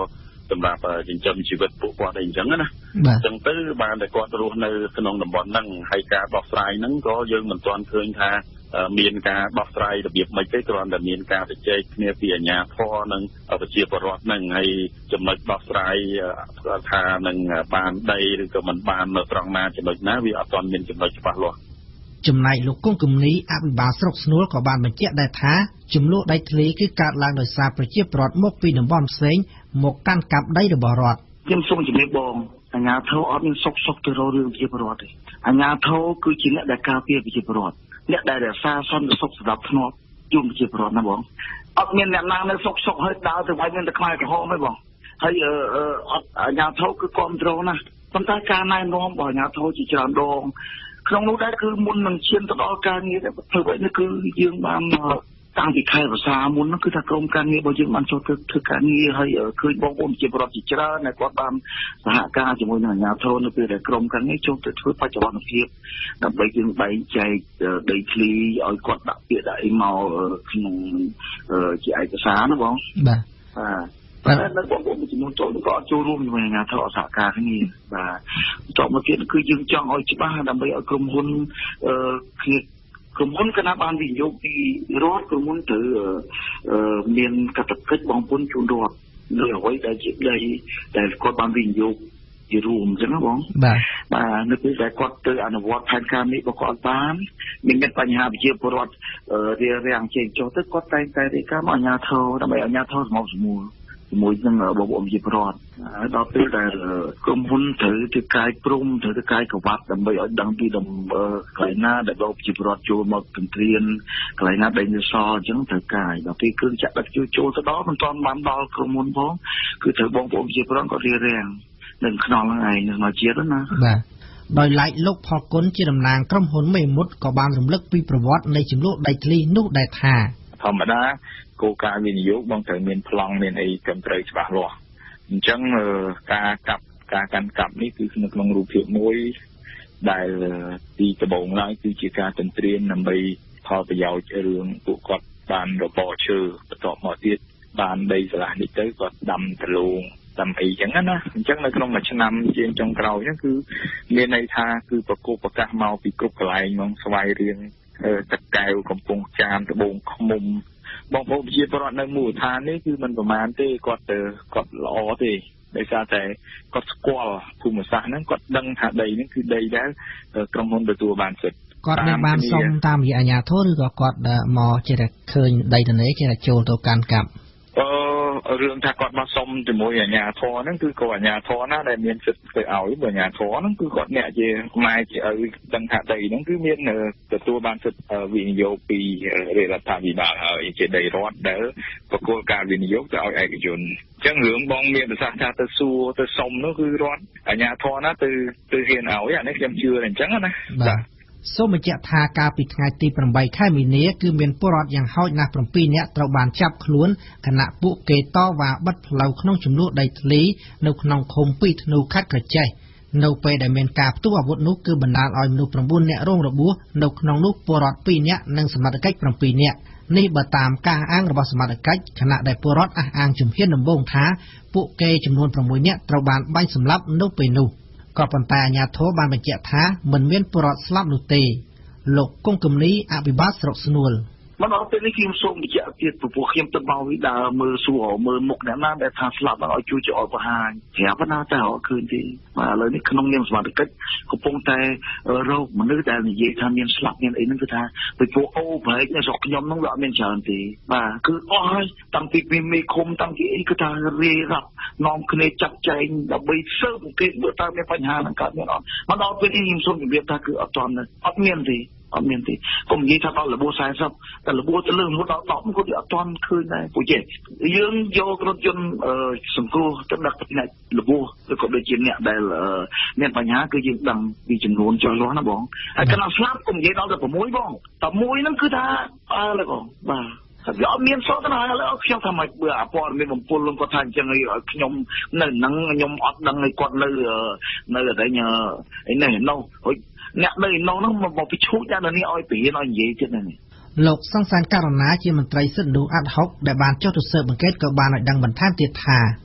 សម្រាប់ចិញ្ចឹមជីវិតពួកគាត់អីអញ្ចឹងណាអញ្ចឹងទៅបានតែគាត់រស់នៅក្នុងតំបន់ហ្នឹងហើយការដោះស្រាយហ្នឹងក៏យើងមិនទាន់ឃើញថាមានការដោះស្រាយរបៀបមិនទេគ្រាន់តែមានការជជែកគ្នាពីអាជ្ញាធរនិងប្រជាពលរដ្ឋហ្នឹងហើយចំណុចដោះស្រាយថានឹងបានដីឬក៏មិនបាននៅត្រង់ណាចំណុចណាវាអត់ទាន់មានចំណុចច្បាស់លាស់ចំណែកលោកគង់គំនីអភិបាលស្រុកស្នួលក៏បានបញ្ជាក់ដែរថាចំនួនដីធ្លីគឺកើតឡើងដោយសារប្រជាពលរដ្ឋមកពីតំបន់ផ្សេងមកកាន់កាប់ដីរបស់រដ្ឋខ្ញុំសូមជម្រាបបងអាជ្ញាធរអត់មានសុកទៅរករឿងប្រជាពលរដ្ឋទេអាជ្ញាធរគឺជាអ្នកដែលការពារប្រជាពលរដ្ឋអ្នកដែលរក្សាសន្តិសុខសម្រាប់ធ្នាប់ជូនប្រជាពលរដ្ឋណាបងអត់មានអ្នកណានៅសុកហើយដើរទៅវាយមានតែខ្មែរក្រហមទេបងហើយអត់អាជ្ញាធរគឺគ្រប់គ្រងណាប៉ុន្តែការណែនាំរបស់អាជ្ញាធរជាច្រើនដងក្នុងនោះដែរគឺមុននឹងឈានទៅដល់ការងារដែលធ្វើvậyនេះគឺយើងបានតាំងពីខែវស្សាមុនគឺថាក្រុមការងាររបស់យើងបានចូលទៅធ្វើការងារហើយឃើញបងប្អូនជាប្រវត្តិជាច្រើនដែលគាត់បានសហការជាមួយនឹងអាជ្ញាធរនៅពេលដែលក្រុមការងារចូលទៅធ្វើបច្ចុប្បន្នភាពដើម្បីយើងបែងចែកដីធ្លីឲ្យគាត់ដាក់ពាក្យដាក់អីមកក្នុងជាឯកសារណាបងបាទតែនៅបងប្អូនចំនួនចូលក៏ចូលរួមជាមួយអាជ្ញាធរសហការគ្នាបាទតមកទៀតគឺយើងចង់ឲ្យច្បាស់ដើម្បីឲ្យក្រុមហ៊ុនគ្នាក្រុមហ៊ុនគណៈបានវិនិយោគពីរដ្ឋក្រុមហ៊ុនត្រូវមានកាតព្វកិច្ចបងប្អូនជូនរដ្ឋនៅអ្វីដែលជាដីដែលគាត់បានវិនិយោគជារួមអញ្ចឹងណាបងបាទនៅពេលដែលគាត់ទៅអនុវត្តផែនការនេះរបស់គាត់បានមានបញ្ហាប្រជាពលរដ្ឋរាំងជើងចុះទៅគាត់តែងតែរាយការណ៍មកអាជ្ញាធរដើម្បីអាជ្ញាធរសម្របសម្រួលជាមួយនឹងបងប្អូនប្រជាពលរដ្ឋហើយដល់ពេលដែលក្រុមហ៊ុនត្រូវធ្វើការព្រមត្រូវធ្វើការកវ៉ាត់ដើម្បីឲ្យដឹងពីកន្លែងណាដែលបងប្រជាពលរដ្ឋចូលមកទន្ទ្រានកន្លែងណាដែលនៅសល់អញ្ចឹងត្រូវការដល់ពេលគ្រឿងចាក់ដឹកចូលទៅដល់មិនទាន់បានដល់ក្រុមហ៊ុនផងគឺត្រូវបងប្អូនប្រជាពលរដ្ឋក៏រាំងនឹងខ្នល់ហ្នឹងឯងនៅជាតិណាបាទដោយឡែកលោកផលគុណជាតំណាងក្រុមហ៊ុនមេមត់ក៏បានរំលឹកពីប្រវត្តិនៃចំនួនដីធ្លីនោះដែរថាធម្មតាគោលការណ៍វិនិយោគបងត្រូវមានប្លង់មានអីត្រឹមត្រូវច្បាស់លាស់អញ្ចឹងការកាន់កាប់នេះគឺនៅក្នុងរូបភាពមួយដែលទីដំបូងឡើយគឺជាការទន្ទ្រានដើម្បីផលប្រយោជន៍រឿងពួកគាត់បានរបរឈើបន្តមកទៀតបានដីស្រះនេះទៅគាត់ដាំដលងតាមអីចឹងណាអញ្ចឹងនៅក្នុងមួយឆ្នាំជាងចុងក្រោយហ្នឹងគឺមានន័យថាគឺប្រកបប្រកាសមកពីគ្រប់កន្លែងហ្មងស្វាយរៀងទឹកកែវកំពង់ចាមត្បូងឃ្មុំបងប្អូនប្រជាពលរដ្ឋនៅមូលដ្ឋាននេះគឺមិនប្រមាណទេគាត់ល្អទេដោយសារតែគាត់ស្គាល់ភូមិសាស្ត្រហ្នឹងគាត់ដឹងថាដីហ្នឹងគឺដីដែលក្រុមហ៊ុនទទួលបានសិទ្ធិគាត់បានសុំតាមរយៈអាជ្ញាធរឬក៏គាត់មកជាតែឃើញដីទនេជាតែចូលទៅកាន់កាប់រឿងថាគាត់មកសុំជាមួយអាជ្ញាធរហ្នឹងគឺក៏អាជ្ញាធរណាដែលមានសិទ្ធិទៅឲ្យបើអាជ្ញាធរហ្នឹងគឺគាត់អ្នកជាម៉ែជាឪដឹងថាដីហ្នឹងគឺមានទទួលបានសិទ្ធិវិនិយោគពីរដ្ឋាភិបាលហើយជាដីរដ្ឋដែលប្រគល់ការវិនិយោគទៅឲ្យឯកជនអញ្ចឹងរឿងបងមានប្រសាសន៍ថាទៅសួរទៅសុំនោះគឺរដ្ឋអាជ្ញាធរណាទៅហ៊ានឲ្យអានេះខ្ញុំជឿអញ្ចឹងណាបាទសូមបញ្ជាក់ថាកាលពីថ្ងៃទី8ខែមីនាគឺមានពលរដ្ឋយ៉ាងហោចណាស់7នាក់ត្រូវបានចាប់ខ្លួនខណៈពួកគេតវ៉ាបិទផ្លូវក្នុងចំនួនដីធ្លីនៅក្នុងឃុំពីធ្នូខេត្តក្រចេះនៅពេលដែលមានការផ្ទុះអាវុធនោះគឺបណ្ដាលឲ្យមនុស្ស9នាក់រងរបួសនៅក្នុងនោះពលរដ្ឋ2នាក់និងសមត្ថកិច្ច7នាក់នេះបើតាមការអាងរបស់សមត្ថកិច្ចខណៈដែលពលរដ្ឋអះអាងជំហានដំបូងថាពួកគេចំនួន6នាក់ត្រូវបានបាញ់សម្លាប់នៅពេលនោះក៏ប៉ុន្តែអាជ្ញាធរបានបញ្ជាក់ថាមិនមានពលរដ្ឋស្លាប់នោះទេលោកគង់គំនីអភិបាលស្រុកស្នួលមកដល់ពេលនេះខ្ញុំសូមបញ្ជាក់ទៀតព្រោះខ្ញុំទៅមកវិដើមើលសួរមើលមុខអ្នកណាដែលថាស្លាប់ឲ្យជួយឲ្យបង្ហាញប្រាប់ណាតែអត់ឃើញទេបាទឥឡូវនេះក្នុងនាមសមាជិកកំពុងតែរកមនុស្សដែលនិយាយថាមានស្លាប់មានអីហ្នឹងគឺថាពីព្រោះអូប្រហែលនៅស្រុកខ្ញុំហ្នឹងវាអត់មានច្រើនទេបាទគឺអស់ហើយតាំងពីមេឃុំតាំងពីអីគឺថារាយរាប់នាំគ្នាចាត់ចែងដើម្បីស៊ើបអង្កេតមើលតើមានបញ្ហាហ្នឹងកើតមានអត់មកដល់ពេលនេះខ្ញុំសូមជម្រាបថាគឺអត់មានទេអត់មានទេកុំនិយាយថាដល់របួស40តែរបួសទៅលើរហូតដល់10គាត់អត់ទាន់ឃើញដែរព្រោះយើងយករថយន្តសង្គ្រោះទៅដឹកផ្នែករបួសឬក៏ដូចជាអ្នកដែលមានបញ្ហាគឺយើងដឹងពីចំនួនចុះលាស់ណាបងហើយកណ្ដាលស្លាប់កុំនិយាយដល់តែ6បងតែ1ហ្នឹងគឺថាអើបងបាទវាអត់មានសោះទៅហើយឥឡូវខ្ញុំថាមិនបើអាព័ត៌មានបំពុលគាត់ថាអញ្ចឹងឲ្យខ្ញុំនៅហ្នឹងខ្ញុំអត់ដឹងឲ្យគាត់នៅអីនេះនោះអ្នកនៅនោះមកពិឈូចដល់នេះឲ្យព្រៀនឲ្យនិយាយទៀតនេះលោកសង្សានករណាជាមន្ត្រីសិទ្ធិមនុស្សអាត់ហុកដែលបានចុះទៅស៊ើបអង្កេតក៏បានឲ្យដឹងបន្ថែមទៀតថា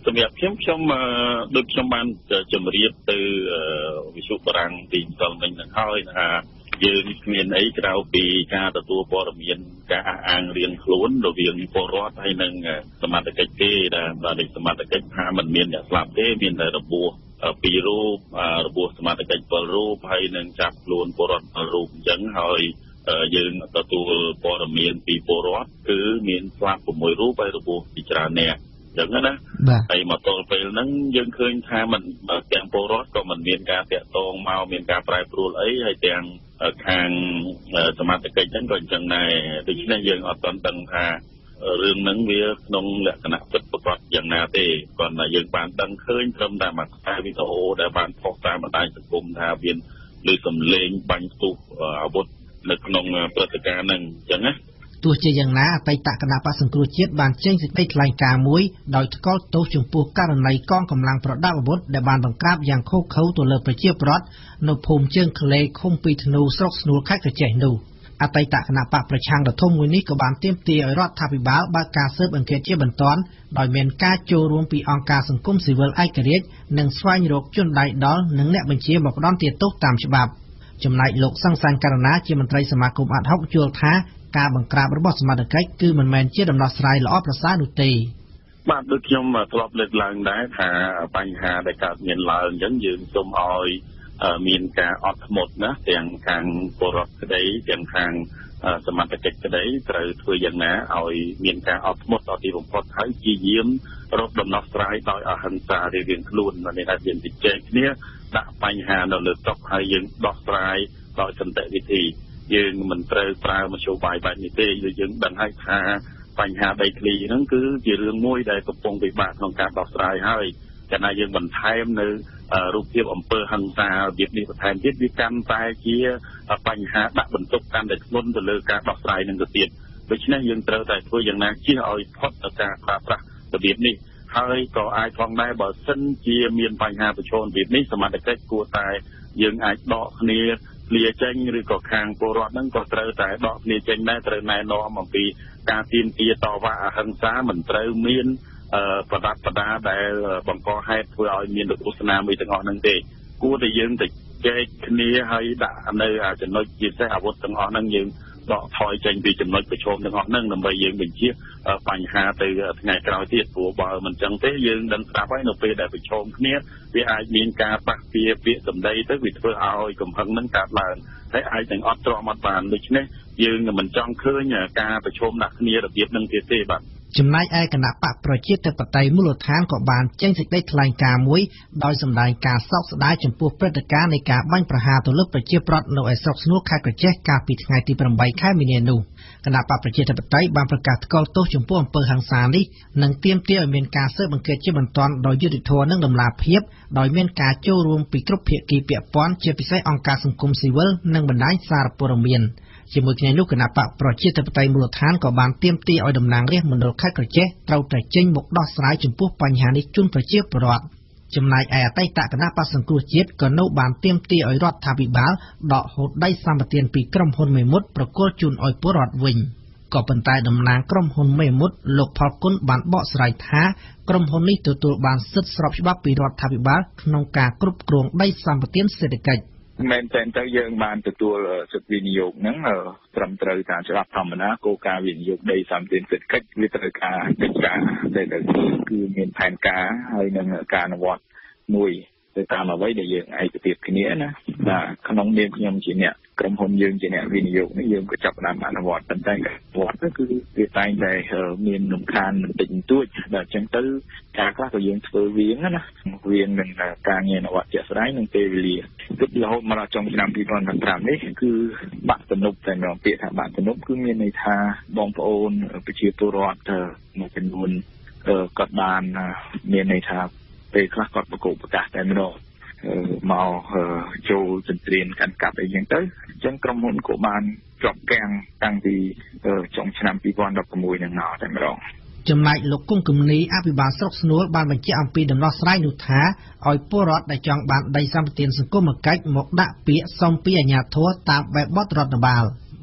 សម្រាប់ខ្ញុំដូចខ្ញុំបានជម្រាបទៅវិសុបរាំងទីផ្សារមិញនឹងហើយថាយើងគ្មានអីក្រៅពីការទទួលព័ត៌មានការអះអាងរៀងខ្លួនរវាងពលរដ្ឋហើយនិងសមត្ថកិច្ចទេដែលបាទសមត្ថកិច្ចថាมันមានអ្នកស្លាប់ទេមានតែរបួស2រូបរបួសសមត្ថកិច្ច7រូបហើយនឹងចាប់ខ្លួនពលរដ្ឋ7រូបអញ្ចឹងហើយយើងទទួលព័ត៌មានពីពលរដ្ឋគឺមានស្លាប់6រូបហើយរបួសពីច្រើនអ្នកចឹងណាហើយមកទល់ពេលហ្នឹងយើងឃើញថាมันទាំងពលរដ្ឋក៏មិនមានការតាក់ទងមកមានការប្រែប្រួលអីហើយទាំងខាងសមត្ថកិច្ចហ្នឹងក៏អញ្ចឹងដែរដូច្នេះយើងអត់ទាន់ដឹងថារឿងហ្នឹងវាក្នុងលក្ខណៈពិតប្រាកដយ៉ាងណាទេគ្រាន់តែយើងបានដឹងឃើញត្រឹមតែមួយខ្សែវីដេអូដែលបានផុសតាមបណ្ដាញសង្គមថាមានលើសំឡេងបាញ់ផ្ទុះអាវុធនៅក្នុងព្រឹត្តិការណ៍ហ្នឹងអញ្ចឹងណាទោះជាយ៉ាងណាអតីតគណៈបក្សសង្គ្រោះជាតិបានចេញសេចក្តីថ្លែងការណ៍មួយដោយថ្កោលទោសចំពោះករណីកងកម្លាំងប្រដាប់អាវុធដែលបានបង្ក្រាបយ៉ាងឃោរឃៅទៅលើប្រជាពលរដ្ឋនៅភូមិជើងក្លេឃុំពីធ្នូស្រុកស្នួលខេត្តក្រចេះនោះអតីតគណៈបកប្រឆាំងដ៏ធំមួយនេះក៏បានទាមទារឲ្យរដ្ឋាភិបាលបើកការស៊ើបអង្កេតជាបន្ទាន់ដោយមានការចូលរួមពីអង្គការសង្គមស៊ីវិលឯករាជ្យនិងស្វែងរកជនដៃដល់និងអ្នកបញ្ជាមកផ្ដន្ទាទោសតាមច្បាប់ចំណែកលោកសង្សានករណាជាមន្ត្រីសមាគមអាត់ហុកយល់ថាការបង្ក្រាបរបស់សមត្ថកិច្ចគឺមិនមែនជាដំណោះស្រាយល្អប្រសើរនោះទេបាទដូចខ្ញុំធ្លាប់លើកឡើងដែរថាបញ្ហាដែលកើតមានឡើងអញ្ចឹងយើងសូមឲ្យមានការអត់ធ្មត់ណាទាំងខាងពលរដ្ឋក្តីទាំងខាងសមត្ថកិច្ចក្តីត្រូវធ្វើយ៉ាងណាឲ្យមានការអត់ធ្មត់ដល់ទីបំផុតហើយព្យាយាមរកដំណោះស្រាយដោយអហិង្សារៀងៗខ្លួននេះថាយើងជជែកគ្នាដាក់បញ្ហានៅលើតុហើយយើងដោះស្រាយដោយសន្តិវិធីយើងមិនត្រូវប្រើមធ្យោបាយបែបនេះទេយើងដឹងហើយថាបញ្ហាដីធ្លីហ្នឹងគឺជារឿងមួយដែលកំពុងពិបាកក្នុងការដោះស្រាយហើយកាលណាយើងបន្ថែមនៅរូបភាពអំពើហិង្សារបៀបនេះបន្ថែមទៀតវាកាន់តែជាបញ្ហាដាក់បន្ទុកកាន់តែធ្ងន់ទៅលើការដោះស្រាយនឹងទៅទៀតដូច្នេះយើងត្រូវតែធ្វើយ៉ាងណាជៀសឲ្យផុតទៅការប្រើប្រាស់របៀបនេះហើយក៏អាចផងដែរបើសិនជាមានបញ្ហាប្រឈមរបៀបនេះសមត្ថកិច្ចគួរតែយើងអាចដកគ្នាលាចេញឬក៏ខាងពលរដ្ឋហ្នឹងក៏ត្រូវតែដកគ្នាចេញដែរត្រូវណែនាំអំពីការទាមទារតវ៉ាអហិង្សាមិនត្រូវមានប្រដាប់ប្រដាដែលបង្កហេតុធ្វើឲ្យមានរបួសស្នាមអីទាំងអស់ហ្នឹងទេគួរតែយើងទៅចែកគ្នាហើយដាក់នៅចំណុចជាពិសេសអាវុធទាំងអស់ហ្នឹងយើងដកថយចេញពីចំណុចប្រឈមទាំងអស់ហ្នឹងដើម្បីយើងបញ្ជាបញ្ហាទៅថ្ងៃក្រោយទៀតព្រោះបើមិនចឹងទេយើងដឹងស្រាប់ហើយនៅពេលដែលប្រឈមគ្នាវាអាចមានការប៉ះពាល់ពាក្យសម្ដីទៅវាធ្វើឲ្យកំហឹងហ្នឹងកើតឡើងហើយអាចនឹងអត់ទ្រាំអត់បានដូច្នេះយើងមិនចង់ឃើញការប្រឈមដាក់គ្នារបៀបហ្នឹងទៀតទេបាទចំណែកឯគណៈបកប្រជាធិបតេយ្យមូលដ្ឋានក៏បានចេញសេចក្តីថ្លែងការណ៍មួយដោយសម្ដែងការសោកស្ដាយចំពោះព្រឹត្តិការណ៍នៃការបាញ់ប្រហារទៅលើប្រជាពលរដ្ឋនៅឯស្រុកស្នួលខេត្តក្រចេះកាលពីថ្ងៃទី8ខែមីនានោះគណៈបកប្រជាធិបតេយ្យបានប្រកាសថ្កោលទោសចំពោះអំពើហិង្សានេះនិងទាមទារឲ្យមានការស៊ើបអង្កេតជាបន្ទាន់ដោយយុត្តិធម៌និងតម្លាភាពដោយមានការចូលរួមពីគ្រប់ភាគីពាក់ព័ន្ធជាពិសេសអង្គការសង្គមស៊ីវិលនិងបណ្ដាញសារព័ត៌មានជាមួយគ្នានោះគណៈបកប្រជាធិបតេយ្យមូលដ្ឋានក៏បានទាមទារឲ្យតំណាងរាស្ត្រមណ្ឌលខេត្តក្រចេះត្រូវតែចេញមកដោះស្រាយចំពោះបញ្ហានេះជូនប្រជាពលរដ្ឋចំណែកឯអតីតគណៈបក្សសង្គ្រោះជាតិក៏នៅបានទាមទារឲ្យរដ្ឋាភិបាលដកហូតដីសម្បត្តិពីក្រុមហ៊ុនមេមត់ប្រគល់ជូនឲ្យពលរដ្ឋវិញក៏ប៉ុន្តែតំណាងក្រុមហ៊ុនមេមត់លោកផលគុណបានបកស្រាយថាក្រុមហ៊ុននេះទទួលបានសិទ្ធិស្របច្បាប់ពីរដ្ឋាភិបាលក្នុងការគ្រប់គ្រងដីសម្បត្តិសេដ្ឋកិច្ចមែនតើយើងបានទទួលសិទ្ធិវិនិយោគហ្នឹងត្រឹមត្រូវតាមច្បាប់ធម្មតាគោលការណ៍វិនិយោគដីសម្បត្តិសេដ្ឋកិច្ចវាត្រូវការកិច្ចការដែលគឺមានផែនការហើយនឹងការអនុវត្តមួយទៅតាមអ្វីដែលយើងឯកភាពគ្នាណាបាទក្នុងនាមខ្ញុំជាអ្នកក្រុមហ៊ុនយើងជាអ្នកវិនិយោគនេះយើងក៏ចាប់ផ្ដើមអនុវត្តប៉ុន្តែការអនុវត្តគឺវាតែងតែមានលំខានបន្តិចបន្តួចដល់អញ្ចឹងទៅការខ្លះក៏យើងធ្វើវាងណាវាងនឹងការងារអនុវត្តជាក់ស្ដែងនឹងពេលវេលាគិតរហូតមកដល់ចុងឆ្នាំ2015នេះគឺបាក់ទំនប់តែម្ដងពាក្យថាបាក់ទំនប់គឺមានន័យថាបងប្អូនប្រជាពលរដ្ឋមួយចំនួនគាត់បានមានន័យថាពេលខ្លះគាត់ប្រកបប្រកាសតែម្ដងមកចូលចន្ទ្រានកាន់កាប់អីចឹងទៅអញ្ចឹងក្រុមហ៊ុនក៏បានជាប់គាំងតាំងពីចុងឆ្នាំ2016ហ្នឹងមកតែម្ដងចំណែកលោកគង់គំនីអភិបាលស្រុកស្នួលបានបញ្ជាក់អំពីដំណោះស្រាយនោះថាឲ្យពលរដ្ឋដែលចង់បានដីសម្បត្តិសង្គមគិច្ចមកដាក់ពាក្យសុំពីអាជ្ញាធរតាមបែបបទរដ្ឋបាល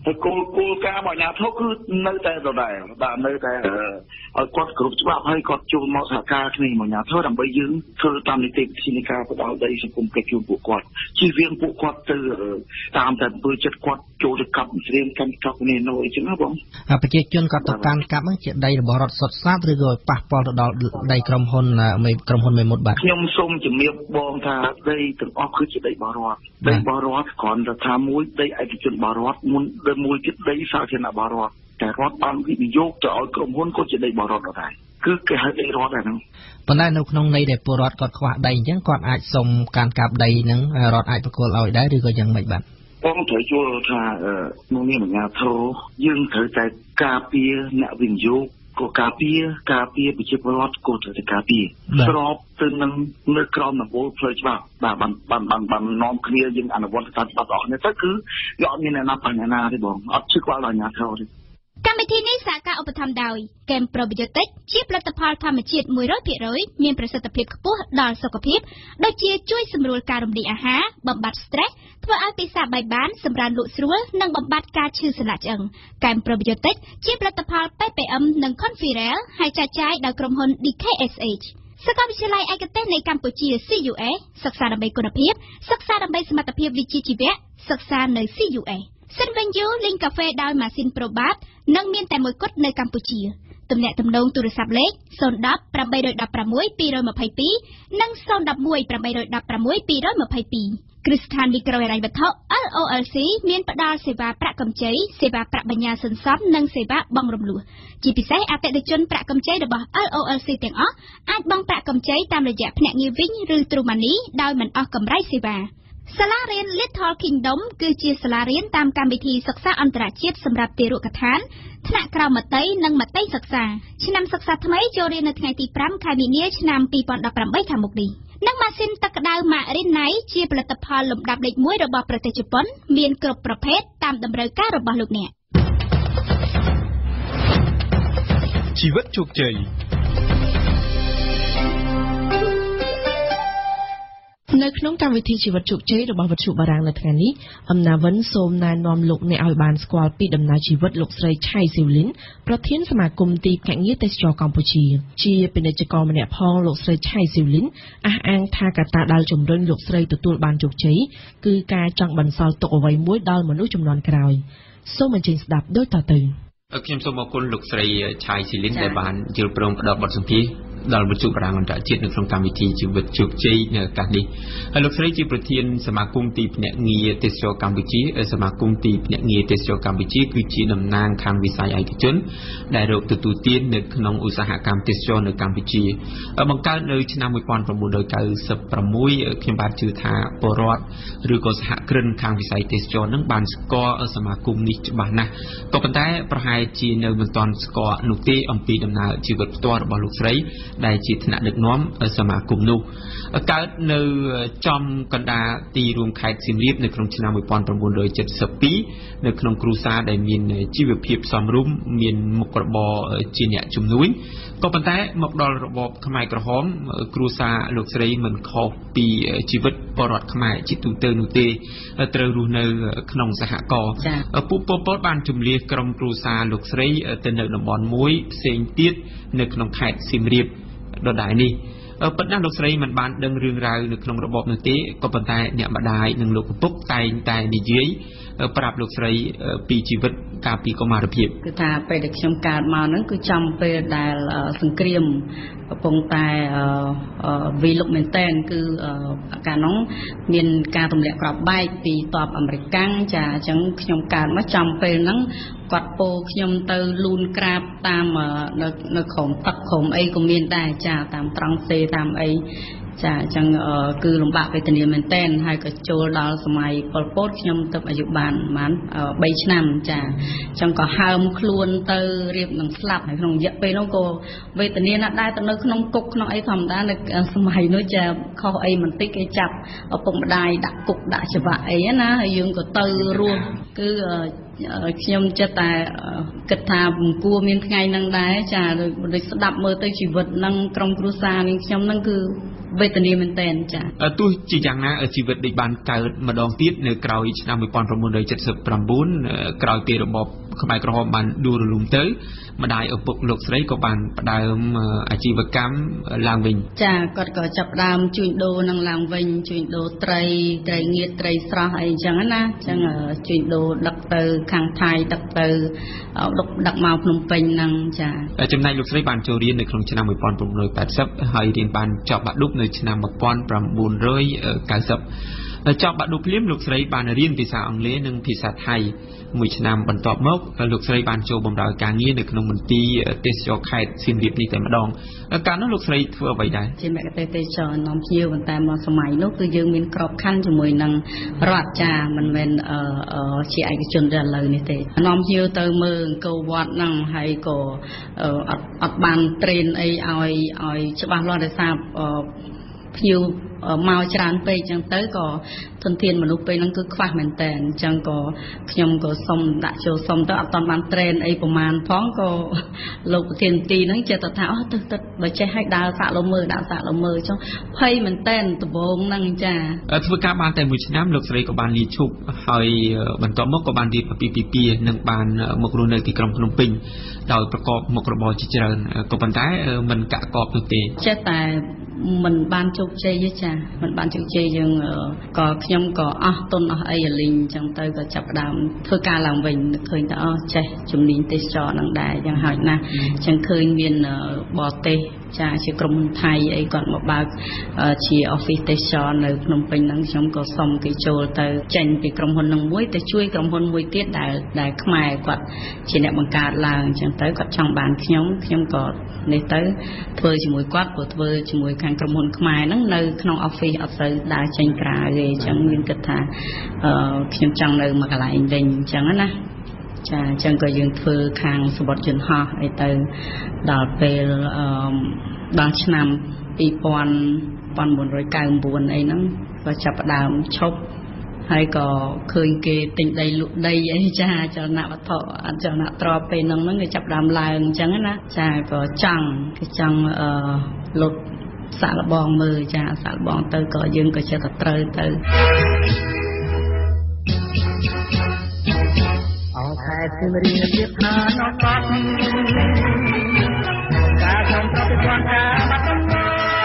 ហើយគោលការណ៍របស់អាជ្ញាធរគឺនៅតែដដែលបាទនៅតែឲ្យគាត់គ្រប់ច្បាប់ហើយគាត់ចូលមកសហការគ្នាមកអាជ្ញាធរដើម្បីយើងធ្វើតាមនីតិវិធីនៃការផ្ដល់ដីសង្គមកិច្ចជូនពួកគាត់ជៀសវាងពួកគាត់ទៅតាមតែអំពើចិត្តគាត់ចូលទៅកាប់ស្រៀងកាន់កាប់នេះនោះអីចឹងណាបងប្រជាជនគាត់ទៅកាន់កាប់ហ្នឹងជាដីរបស់រដ្ឋសុទ្ធសាធឬក៏ប៉ះពាល់ទៅដល់ដីក្រុមហ៊ុនមេមត់បាទខ្ញុំសូមជំរាបបងថាដីទាំងអស់គឺជាដីរបស់រដ្ឋដីរបស់រដ្ឋគ្រាន់តែថាមួយដីឯកជនរបស់រដ្ឋមុនដោយមួយទៀតដីសាធារណៈរបស់រដ្ឋតែរដ្ឋបានវិនិយោគទៅឲ្យក្រុមហ៊ុនក៏ជាដីរបស់រដ្ឋដែរគឺគេហៅដីរដ្ឋហ្នឹងប៉ុន្តែនៅក្នុងន័យដែលពលរដ្ឋគាត់ខ្វះដីអញ្ចឹងគាត់អាចសុំការកាប់ដីហ្នឹងរដ្ឋអាចប្រគល់ឲ្យដែរឬក៏យ៉ាងម៉េចបាទបងត្រូវយល់ថាក្នុងនាមអាជ្ញាធរយើងត្រូវតែការពារអ្នកវិនិយោគក៏ការពារប្រជាពលរដ្ឋក៏ត្រូវតែការពារស្របទៅនឹងនៅក្រមដំបូលផ្លូវច្បាប់បាទបាននាំគ្នាយើងអនុវត្តតាមច្បាប់អស់នេះទៅគឺវាអត់មានអ្នកណាបញ្ហាណាទេបងអត់ឈឺក្បាលដល់អាជ្ញាធរទេកម្មវិធីនេះសហការឧបត្ថម្ភដោយ Game Probiotic ជាផលិតផលធម្មជាតិ 100% មានប្រសិទ្ធភាពខ្ពស់ដល់សុខភាពដូចជាជួយសម្រួលការរំលាយអាហារបំបាត់ stress ធ្វើឲ្យពិសាបាយបានសម្រានលក់ស្រួលនិងបំបាត់ការឈឺសន្លាក់ឆ្អឹង Game Probiotic ជាផលិតផល PPM និង Conferel ហើយចែកចាយដោយក្រុមហ៊ុន DKSH សាកលវិទ្យាល័យឯកទេសនៃកម្ពុជា CUS សិក្សាដើម្បីគុណភាពសិក្សាដើម្បីសមត្ថភាពវិជ្ជាជីវៈសិក្សានៅ CUSសិនវិញយូលេងកាហ្វេដោយម៉ាស៊ីនប្រូបាតនិងមានតែមួយគត់នៅកម្ពុជាទំនាក់ទំនងទូរស័ព្ទលេខ010 816 222និង011 816 222គ្រឹះស្ថានមីក្រូហិរញ្ញវត្ថុ LOLC មានផ្ដល់សេវាប្រាក់កម្ចីសេវាប្រាក់បញ្ញើសន្សំនិងសេវាបង់រំលោះជាពិសេសអតិថិជនប្រាក់កម្ចីរបស់ LOLC ទាំងអស់អាចបង់ប្រាក់កម្ចីតាមរយៈភ្នាក់ងារវិញឬ True Money ដោយមិនអស់កម្រៃសេវាសាលារៀន Little Kingdom គឺជាសាលារៀនតាមកម្មវិធីសិក្សាអន្តរជាតិសម្រាប់ទារកដ្ឋានថ្នាក់ក្រៅមត្តេយ្យនិងមត្តេយ្យសិក្សាឆ្នាំសិក្សាថ្មីចូលរៀននៅថ្ងៃទី5ខែមីនាឆ្នាំ2018ខាងមុខនេះនិងម៉ាស៊ីនទឹកក្តៅ Marinai ជាផលិតផលលំដាប់លេខ1របស់ប្រទេសជប៉ុនមានគ្រប់ប្រភេទតាមតម្រូវការរបស់លោកអ្នកជីវិតជោគជ័យនៅក្នុងកម្មវិធីជីវិតជោគជ័យរបស់វិទ្យុបារាំងនៅថ្ងៃនេះអំណាវិនសូមណែនាំលោកអ្នកឲ្យបានស្គាល់ពីដំណើរជីវិតលោកស្រីឆៃស៊ីវលីនប្រធានសមាគមទីភ្នាក់ងារទេសចរកម្ពុជាជាពាណិជ្ជករម្នាក់ផងលោកស្រីឆៃស៊ីវលីនអះអាងថាកត្តាដែលជំរុញលោកស្រីទទួលបានជោគជ័យគឺការចង់បន្សល់ទុកអ្វីមួយដល់មនុស្សជំនាន់ក្រោយសូមអញ្ជើញស្ដាប់ដូចតទៅខ្ញុំសូមអរគុណលោកស្រីឆៃស៊ីលីនដែលបានយល់ព្រមផ្ដល់បទសម្ភាសន៍ដល់វិទ្យុបារាំងអន្តរជាតិនៅក្នុងកម្មវិធីជីវិតជោគជ័យនៅឱកាសនេះហើយលោកស្រីជាប្រធានសមាគមទីភ្នាក់ងារទេសចរកម្ពុជាសមាគមទីភ្នាក់ងារទេសចរកម្ពុជាគឺជាតំណាងខាងវិស័យឯកជនដែលរកទទួលទាននៅក្នុងឧស្សាហកម្មទេសចរនៅកម្ពុជាបង្កើតនៅឆ្នាំ1996ខ្ញុំបាទជឿថាពលរដ្ឋឬក៏សហគ្រិនខាងវិស័យទេសចរនឹងបានស្គាល់សមាគមនេះច្បាស់ណាស់ក៏ប៉ុន្តែប្រហែលជានៅមិនទាន់ស្គាល់នោះទេអំពីដំណើរជីវិតផ្ទាល់របស់លោកស្រីដែលជាថ្នាក់ដឹកនាំសមាគមនោះកើតនៅចំកណ្ដាលទីរួមខេត្តសៀមរាបនៅក្នុងឆ្នាំ1972នៅក្នុងគ្រួសារដែលមានជីវភាពសមរម្យមានមុខរបរជាអ្នកជំនួញក៏ប៉ុន្តែមកដល់របបខ្មែរក្រហមគ្រួសារលោកស្រីមិនខុសពីជីវិតពលរដ្ឋខ្មែរជាទូទៅនោះទេត្រូវរស់នៅក្នុងសហគមន៍ពួកពលពតបានជំលៀសក្រុមគ្រួសារលោកស្រីទៅនៅតំបន់មួយផ្សេងទៀតនៅក្នុងខេត្តសៀមរាបដដែលនេះប៉ុន្តែលោកស្រីមិនបានដឹងរឿងរ៉ាវនៅក្នុងរបបនោះទេក៏ប៉ុន្តែអ្នកម្ដាយនិងលោកឪពុកតែងតែនិយាយប្រាប់លោកស្រីពីជីវិតកាលពីកុមារភាពគឺថាពេលដែលខ្ញុំកើតមកហ្នឹងគឺចំពេលដែលសង្គ្រាមកំពុងតែវាយលុកមែនតែនគឺកាលនោះមានការទម្លាក់គ្រាប់បែកពីទ័ពអាមេរិកកាំងចាអញ្ចឹងខ្ញុំកើតមកចំពេលហ្នឹងគាត់ពោខ្ញុំទៅលូនក្រាបតាមនៅក្រុមទឹកក្រុមអីក៏មានដែរចាតាមត្រង់សេតាមអីចាអញ្ចឹងគឺលំបាកវេទនាមែនតែនហើយក៏ចូលដល់សម័យប៉ុលពតខ្ញុំទៅអាយុបាន3ឆ្នាំចាអញ្ចឹងក៏ហើមខ្លួនទៅរៀបនឹងស្លាប់ហើយក្នុងរយៈពេលនោះក៏វេទនាណាស់ដែរទៅនៅក្នុងគុកក្នុងអីធម្មតានៅសម័យនោះចាខុសអីបន្តិចគេចាប់ឪពុកម្ដាយដាក់គុកដាក់ច្បាប់អីណាហើយយើងក៏ទៅរស់គឺខ្ញុំចិត្តតែគិតថាមិនគួរមានថ្ងៃហ្នឹងដែរចាដូចស្ដាប់មើលទៅជីវិតហ្នឹងក្រុមគ្រួសារនាងខ្ញុំហ្នឹងគឺវេទនាមែនតែនចាទោះជាយ៉ាងណាជីវិតដូចបានកើតម្ដងទៀតនៅក្រោយឆ្នាំ1979ក្រោយពីរបបខ្មែរក្រហមបានដួលរលំទៅម្ដាយឪពុកលោកស្រីក៏បានផ្ដើមអាជីវកម្មឡើងវិញចាគាត់ក៏ចាប់ផ្ដើមជួញដូរនឹងឡើងវិញជួញដូរត្រីងៀតត្រីស្រស់អីចឹងណាចឹងជួញដូរដឹកទៅខាងថៃដឹកទៅដឹកមកភ្នំពេញហ្នឹងចាចំណែកលោកស្រីបានចូលរៀននៅក្នុងឆ្នាំ1980ហើយរៀនបានចប់បាក់ឌុបនៅឆ្នាំ1990ចប់បាក់ឌុបភ្លាមលោកស្រីបានរៀនភាសាអង់គ្លេសនិងភាសាថៃមួយឆ្នាំបន្ទាប់មកលោកស្រីបានចូលបម្រើការងារនៅក្នុងមន្ទីរទេសចរខេត្តសៀមរាបនេះតែម្ដងកាលនោះលោកស្រីធ្វើអ្វីដែរជាមគ្គុទ្ទេសក៍ទេសចរនាំភ្ញៀវប៉ុន្តែមកសម័យនោះគឺយើងមានក្របខ័ណ្ឌជាមួយនឹងរដ្ឋចាមិនមែនជាឯកជនដែលឥឡូវនេះទេនាំភ្ញៀវទៅមើលអង្គរវត្តហ្នឹងហើយក៏អត់បានត្រេនអីឲ្យច្បាស់លាស់ដោយសារភ្ញៀវមកច្រើនពេកអញ្ចឹងទៅក៏ធនធានមនុស្សពេលហ្នឹងគឺខ្វះមែនតើអញ្ចឹងក៏ខ្ញុំក៏សុំដាក់ចូលសុំទៅអត់ទាន់បានត្រេនអីប្រហែលផងក៏លោកប្រធានទីហ្នឹងចេះតែថាទៅបើចេះឲ្យដើរសាក់លមើដាក់សាក់លមើចុះភ័យមែនតើដំបងហ្នឹងចាធ្វើការបានតែមួយឆ្នាំលោកស្រីក៏បានលាឈប់ហើយបន្ទាប់មកក៏បានរៀនពីពីនិងបានមករស់នៅទីក្រុងភ្នំពេញដោយប្រកបមុខរបរជាច្រើនក៏ប៉ុន្តែមិនកាក់កបនោះទេចេះតែមិនបានជោគជ័យទេចាមិនបានជោគជ័យយើងក៏ខ្ញុំក៏អស់ទុនអស់អីលីងអញ្ចឹងទៅក៏ចាប់ផ្ដើមធ្វើការឡើងវិញឃើញថាចេះជំនាញទេសចរនឹងដែរយ៉ាងហោចណាស់អញ្ចឹងឃើញមានបរទេសចាជាក្រុមហ៊ុនថៃអីគាត់មកបើកជា office ទេសចរនៅភ្នំពេញហ្នឹងខ្ញុំក៏សុំគេចូលទៅចេញពីក្រុមហ៊ុនហ្នឹងមួយទៅជួយក្រុមហ៊ុនមួយទៀតដែលខ្មែរគាត់ជាអ្នកបង្កើតឡើងអញ្ចឹងទៅគាត់ចង់បានខ្ញុំក៏នេះទៅធ្វើជាមួយគាត់ព្រោះធ្វើជាមួយខាងក្រុមហ៊ុនខ្មែរហ្នឹងនៅក្នុង office អត់ទៅដើរចេញក្រៅទេអញ្ចឹងមានគិតថាខ្ញុំចង់នៅមួយកន្លែងវិញអញ្ចឹងណាចាអញ្ចឹងក៏យើងធ្វើខាងសម្បត្តិយន្តហោះអីទៅដល់ពេលដល់ឆ្នាំ1999អីហ្នឹងក៏ចាប់ផ្ដើមឈប់ហើយក៏ឃើញគេទិញដីលក់ដីអីចាចលនវត្ថុអចលនទ្រព្យពេលហ្នឹងគេចាប់ផ្ដើមឡើងអញ្ចឹងណាចាក៏ចង់លុតសាក់លបងមើលចាសាក់លបងទៅក៏យើងក៏ចិត្តតែត្រូវទៅអោខែទីរៀនទៀតថាណោះបាត់ការសំប្រតិបត្តិការបាត់ទៅ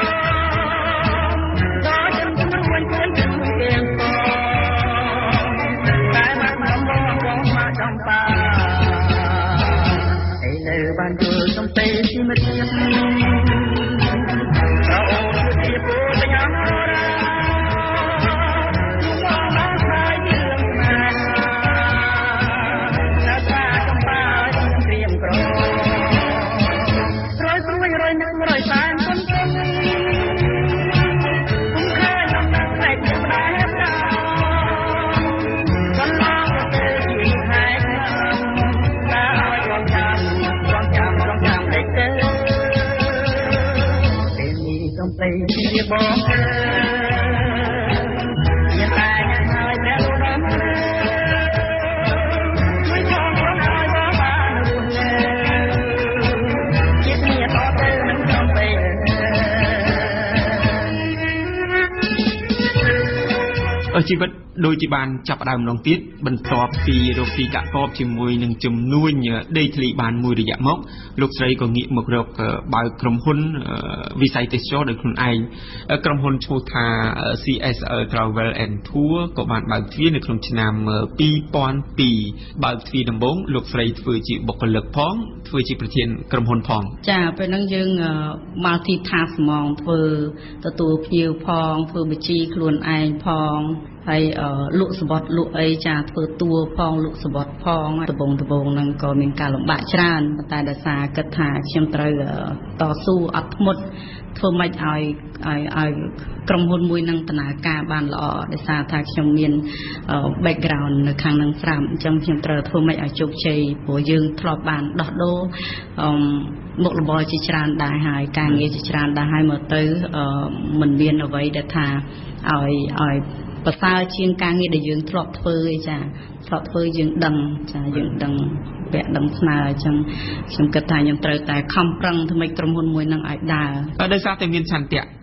ដល់ជំនួយវិញទៅទាំងតែមកបងមកចំបាឯនៅបានយល់សំពេទីមរៀនប្រអូនជាពូសញ្ញាបងមានតែញ៉ាំហើយព្រះលោកដល់ជួយផងឲ្យបងបានរស់នៅជាគ្នាតទៅមិនចំពេកជីវិតដូចជាបានចាប់ផ្ដើមម្ដងទៀតបន្ទាប់ពីរកស៊ីកាក់កបជាមួយនឹងជំនួញដីធ្លីបានមួយរយៈមកលោកស្រីក៏ងាកមករកបើកក្រុមហ៊ុនវិស័យទេសចរដោយខ្លួនឯងក្រុមហ៊ុនឈ្មោះថា CSL Travel and Tour ក៏បានបើកទ្វារនៅក្នុងឆ្នាំ2002បើកទ្វារដំបូងលោកស្រីធ្វើជាបុគ្គលិកផងធ្វើជាប្រធានក្រុមហ៊ុនផងចាពេលហ្នឹងយើង multi task ហ្មងធ្វើទទួលភ្ញៀវផងធ្វើបញ្ជីខ្លួនឯងផងហើយលក់សម្បត្តិលក់អីចាធ្វើតួផងលក់សម្បត្តិផងដំបងហ្នឹងក៏មានការលំបាកច្រើនប៉ុន្តែដោយសារគិតថាខ្ញុំត្រូវតស៊ូអត់ធ្មត់ធ្វើម៉េចឲ្យក្រុមហ៊ុនមួយនឹងដំណើរការបានល្អដោយសារថាខ្ញុំមាន background នៅខាងនឹងស្រាប់អញ្ចឹងខ្ញុំត្រូវធ្វើម៉េចឲ្យជោគជ័យព្រោះយើងធ្លាប់បានដោះដូរមុខរបរជាច្រើនដែរហើយការងារជាច្រើនដែរហើយមកទៅមិនមានអ្វីដែលថាឲ្យប្រសើរជាងការងារដែលយើងធ្លាប់ធ្វើឯចាធ្លាប់ធ្វើយើងដឹងចាយើងដឹងពាក់ដឹងស្នើអញ្ចឹងខ្ញុំគិតថាខ្ញុំត្រូវតែខំប្រឹងធ្វើឲ្យក្រុមហ៊ុនមួយនឹងឲ្យដើរដោយសារតែមានឆន្ទៈ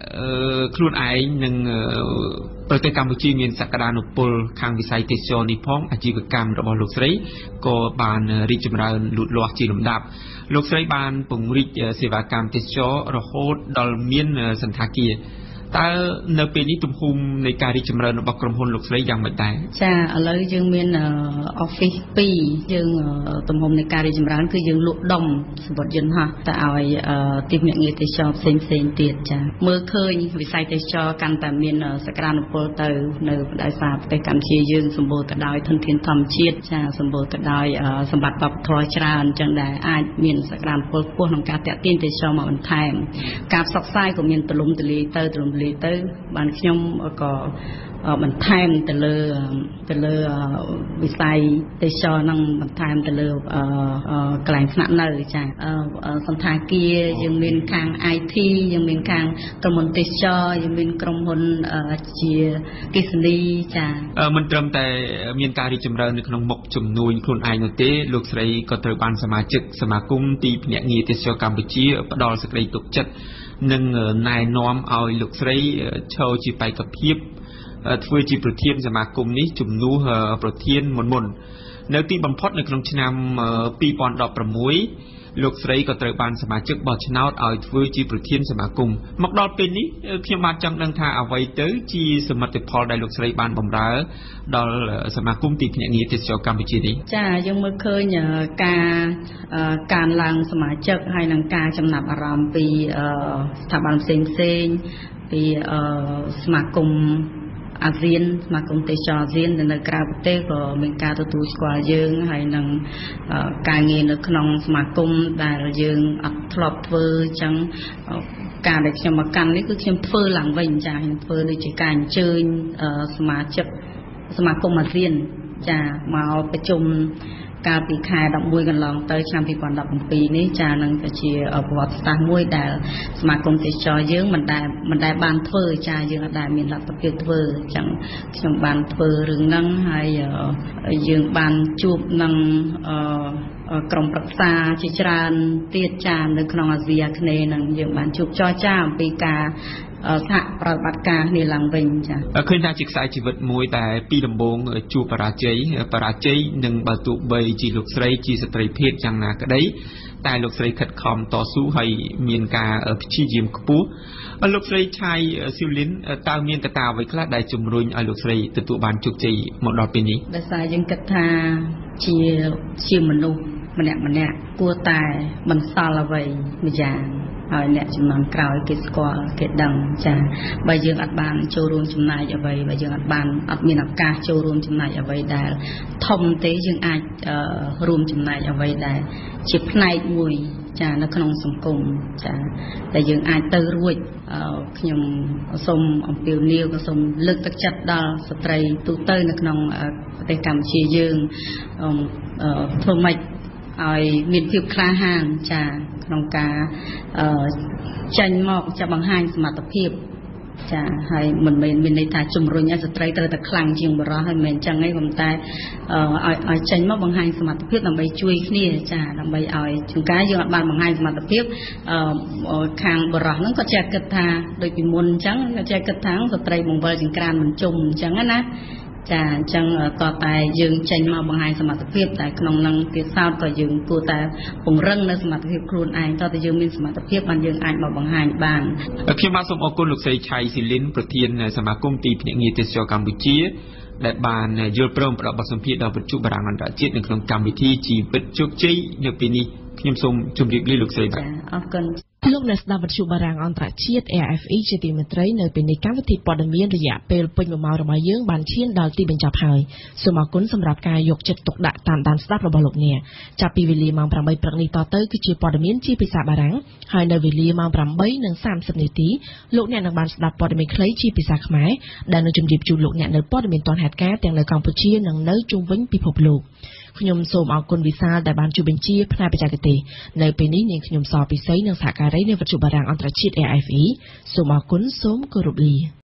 ខ្លួនឯងនឹងប្រទេសកម្ពុជាមានសក្តានុពលខាងវិស័យទេសចរនេះផងអាជីវកម្មរបស់លោកស្រីក៏បានរីកចម្រើនលូតលាស់ជាលំដាប់លោកស្រីបានពង្រីកសេវាកម្មទេសចររហូតដល់មានសន្តាគារតើនៅពេលនេះទំហំនៃការរីកចម្រើនរបស់ក្រុមហ៊ុនលោកស្រីយ៉ាងម៉េចដែរចាឥឡូវយើងមាន office 2យើងទំហំនៃការរីកចម្រើនគឺយើងលក់ដុំសម្បត្តិយន្តហោះទៅឲ្យទីភ្នាក់ងារទេសចរផ្សេងទៀតចាមើលឃើញវិស័យទេសចរកាន់តែមានសក្តានុពលទៅនៅដោយសារប្រទេសកម្ពុជាយើងសម្បូរទៅដោយធនធានធម្មជាតិចាសម្បូរទៅដោយសម្បត្តិវប្បធម៌ច្រើនអញ្ចឹងដែរអាចមានសក្តានុពលខ្ពស់ក្នុងការតាក់ទាញទេសចរមកបន្ថែមការផ្សព្វផ្សាយក៏មានទូលំទូលាយទៅបានខ្ញុំក៏បន្ថែមទៅលើវិស័យទេសចរនឹងបន្ថែមទៅលើកន្លែងស្នាក់នៅចាសន្តាគារយើងមានខាង IT យើងមានខាងក្រុមហ៊ុនទេសចរយើងមានក្រុមហ៊ុនជាកិសនីចាមិនត្រឹមតែមានការរីកចម្រើននៅក្នុងមុខជំនួញខ្លួនឯងនោះទេលោកស្រីក៏ត្រូវបានសមាជិកសមាគមទីភ្នាក់ងារទេសចរកម្ពុជាផ្ដល់សេចក្តីទុកចិត្តនិងណែនាំឲ្យលោកស្រីឈរជាបេក្ខភាពធ្វើជាប្រធានសមាគមនេះជំនួសប្រធានមុននៅទីបំផុតនៅក្នុងឆ្នាំ2016លោកស្រីក៏ត្រូវបានសមាជិកបោះឆ្នោតឲ្យធ្វើជាប្រធានសមាគមមកដល់ពេលនេះខ្ញុំបានចង់ដឹងថាអ្វីទៅជាសមិទ្ធផលដែលលោកស្រីបានបម្រើដល់សមាគមទីភ្នាក់ងារទេសចរកម្ពុជានេះចាយើងមើលឃើញការឡើងសមាជិកហើយនឹងការចំណាប់អារម្មណ៍ពីស្ថាប័នផ្សេងពីសមាគមអាស៊ានសមាគមទេសចរអាស៊ាននៅក្រៅប្រទេសក៏មានការទទួលស្គាល់យើងហើយនឹងការងារនៅក្នុងសមាគមដែលយើងអត់ធ្លាប់ធ្វើអញ្ចឹងការដែលខ្ញុំមកកាន់នេះគឺខ្ញុំធ្វើឡើងវិញចាខ្ញុំធ្វើដូចជាការអញ្ជើញសមាជិកសមាគមអាស៊ានចាមកប្រជុំកាលពីខែ11កន្លងទៅឆ្នាំ2017នេះចានឹងក៏ជាប្រវត្តិសាស្ត្រមួយដែលសមាគមទេសចរយើងមិនដែលបានធ្វើចាយើងអត់ដែលមានលទ្ធភាពធ្វើអញ្ចឹងខ្ញុំបានធ្វើរឿងហ្នឹងហើយយើងបានជួបនឹងក្រុមប្រឹក្សាជាច្រើនទៀតចានៅក្នុងអាស៊ីអាគ្នេយ៍នឹងយើងបានជួបចរចាអំពីការសហប្រតិបត្តិការនេះឡើងវិញចាឃើញថាជាខ្សែជីវិតមួយតែពីដំបូងជួបបរាជ័យនឹងបើទោះបីជាលោកស្រីជាស្ត្រីភេទយ៉ាងណាក្តីតែលោកស្រីខិតខំតស៊ូហើយមានការព្យាយាមខ្ពស់លោកស្រីឆៃស៊ីវលីនតើមានកត្តាអ្វីខ្លះដែលជំរុញឲ្យលោកស្រីទទួលបានជោគជ័យមកដល់ពេលនេះដោយសារយើងគិតថាជាមនុស្សម្នាក់គួរតែបន្សល់អ្វីម្យ៉ាងហើយអ្នកចំនួនក្រោយគេស្គាល់គេដឹងចាបើយើងអត់បានចូលរួមចំណែកអ្វីបើយើងអត់មានឱកាសចូលរួមចំណែកអ្វីដែលធំទេយើងអាចរួមចំណែកអ្វីដែលជាផ្នែកមួយចានៅក្នុងសង្គមចាតែយើងអាចទៅរួចខ្ញុំសូមអំពាវនាវក៏សូមលើកទឹកចិត្តដល់ស្ត្រីទូទៅនៅក្នុងប្រទេសកម្ពុជាយើងធ្វើម៉េចឲ្យមានភាពក្លាហានចាក្នុងការចេញមកចាប់បង្ហាញសមត្ថភាពចាហើយមិនមែនមានន័យថាជំរុញឲ្យស្ត្រីត្រូវតែខ្លាំងជាងបុរសហើយមិនមែនអញ្ចឹងទេប៉ុន្តែឲ្យចេញមកបង្ហាញសមត្ថភាពដើម្បីជួយគ្នាចាដើម្បីឲ្យជួនកាលយើងអត់បានបង្ហាញសមត្ថភាពខាងបុរសហ្នឹងក៏ចេះគិតថាដូចពីមុនអញ្ចឹងក៏ចេះគិតថាស្ត្រីបង្វិលចង្ក្រានមិនជុំអញ្ចឹងណាចាអញ្ចឹងតើតែយើងចេញមកបង្ហាញសមត្ថភាពតែក្នុងនឹងទៀតសោតក៏យើងគួរតែពង្រឹងនៅសមត្ថភាពខ្លួនឯងតើតែយើងមានសមត្ថភាពបានយើងអាចមកបង្ហាញបានខ្ញុំបាទសូមអរគុណលោកស្រីឆៃស៊ីលីនប្រធានសមាគមទីភ្នាក់ងារទេសចរកម្ពុជាដែលបានយល់ព្រមផ្ដល់បទសម្ភាសន៍ដល់វិទ្យុបារាំងអន្តរជាតិនៅក្នុងកម្មវិធីជីវិតជោគជ័យនៅពេលនេះខ្ញុំសូមជម្រាបលាលោកស្រីបាទអរគុណលោកអ្នកស្ដាប់វិទ្យុបារាំងអន្តរជាតិ RFE ជាទីមេត្រីនៅពេលនេះកម្មវិធីព័ត៌មានរយៈពេលពេញ1ម៉ោងរបស់យើងបានឈានដល់ទីបញ្ចប់ហើយសូមអរគុណសម្រាប់ការយកចិត្តទុកដាក់តាមដានស្ដាប់របស់លោកអ្នកចាប់ពីវេលាម៉ោង 8 ព្រឹកនេះតទៅគឺជាព័ត៌មានជាភាសាបារាំងហើយនៅវេលាម៉ោង 8:30 នាទីលោកអ្នកនឹងបានស្ដាប់ព័ត៌មានខ្លីជាភាសាខ្មែរដែលនឹងជម្រាបជូនលោកអ្នកនៅព័ត៌មានទាន់ហេតុការណ៍ទាំងនៅកម្ពុជានិងនៅជុំវិញពិភពលោកខ្ញុំសូមអរគុណវិសាលដែលបានជួយបញ្ជាផ្នែកបច្ចេកទេសនៅពេលនេះនាងខ្ញុំសពិសីនិងសហការីនៃវិទ្យុបារាំងអន្តរជាតិ RFE សូមអរគុណសូមគោរពលា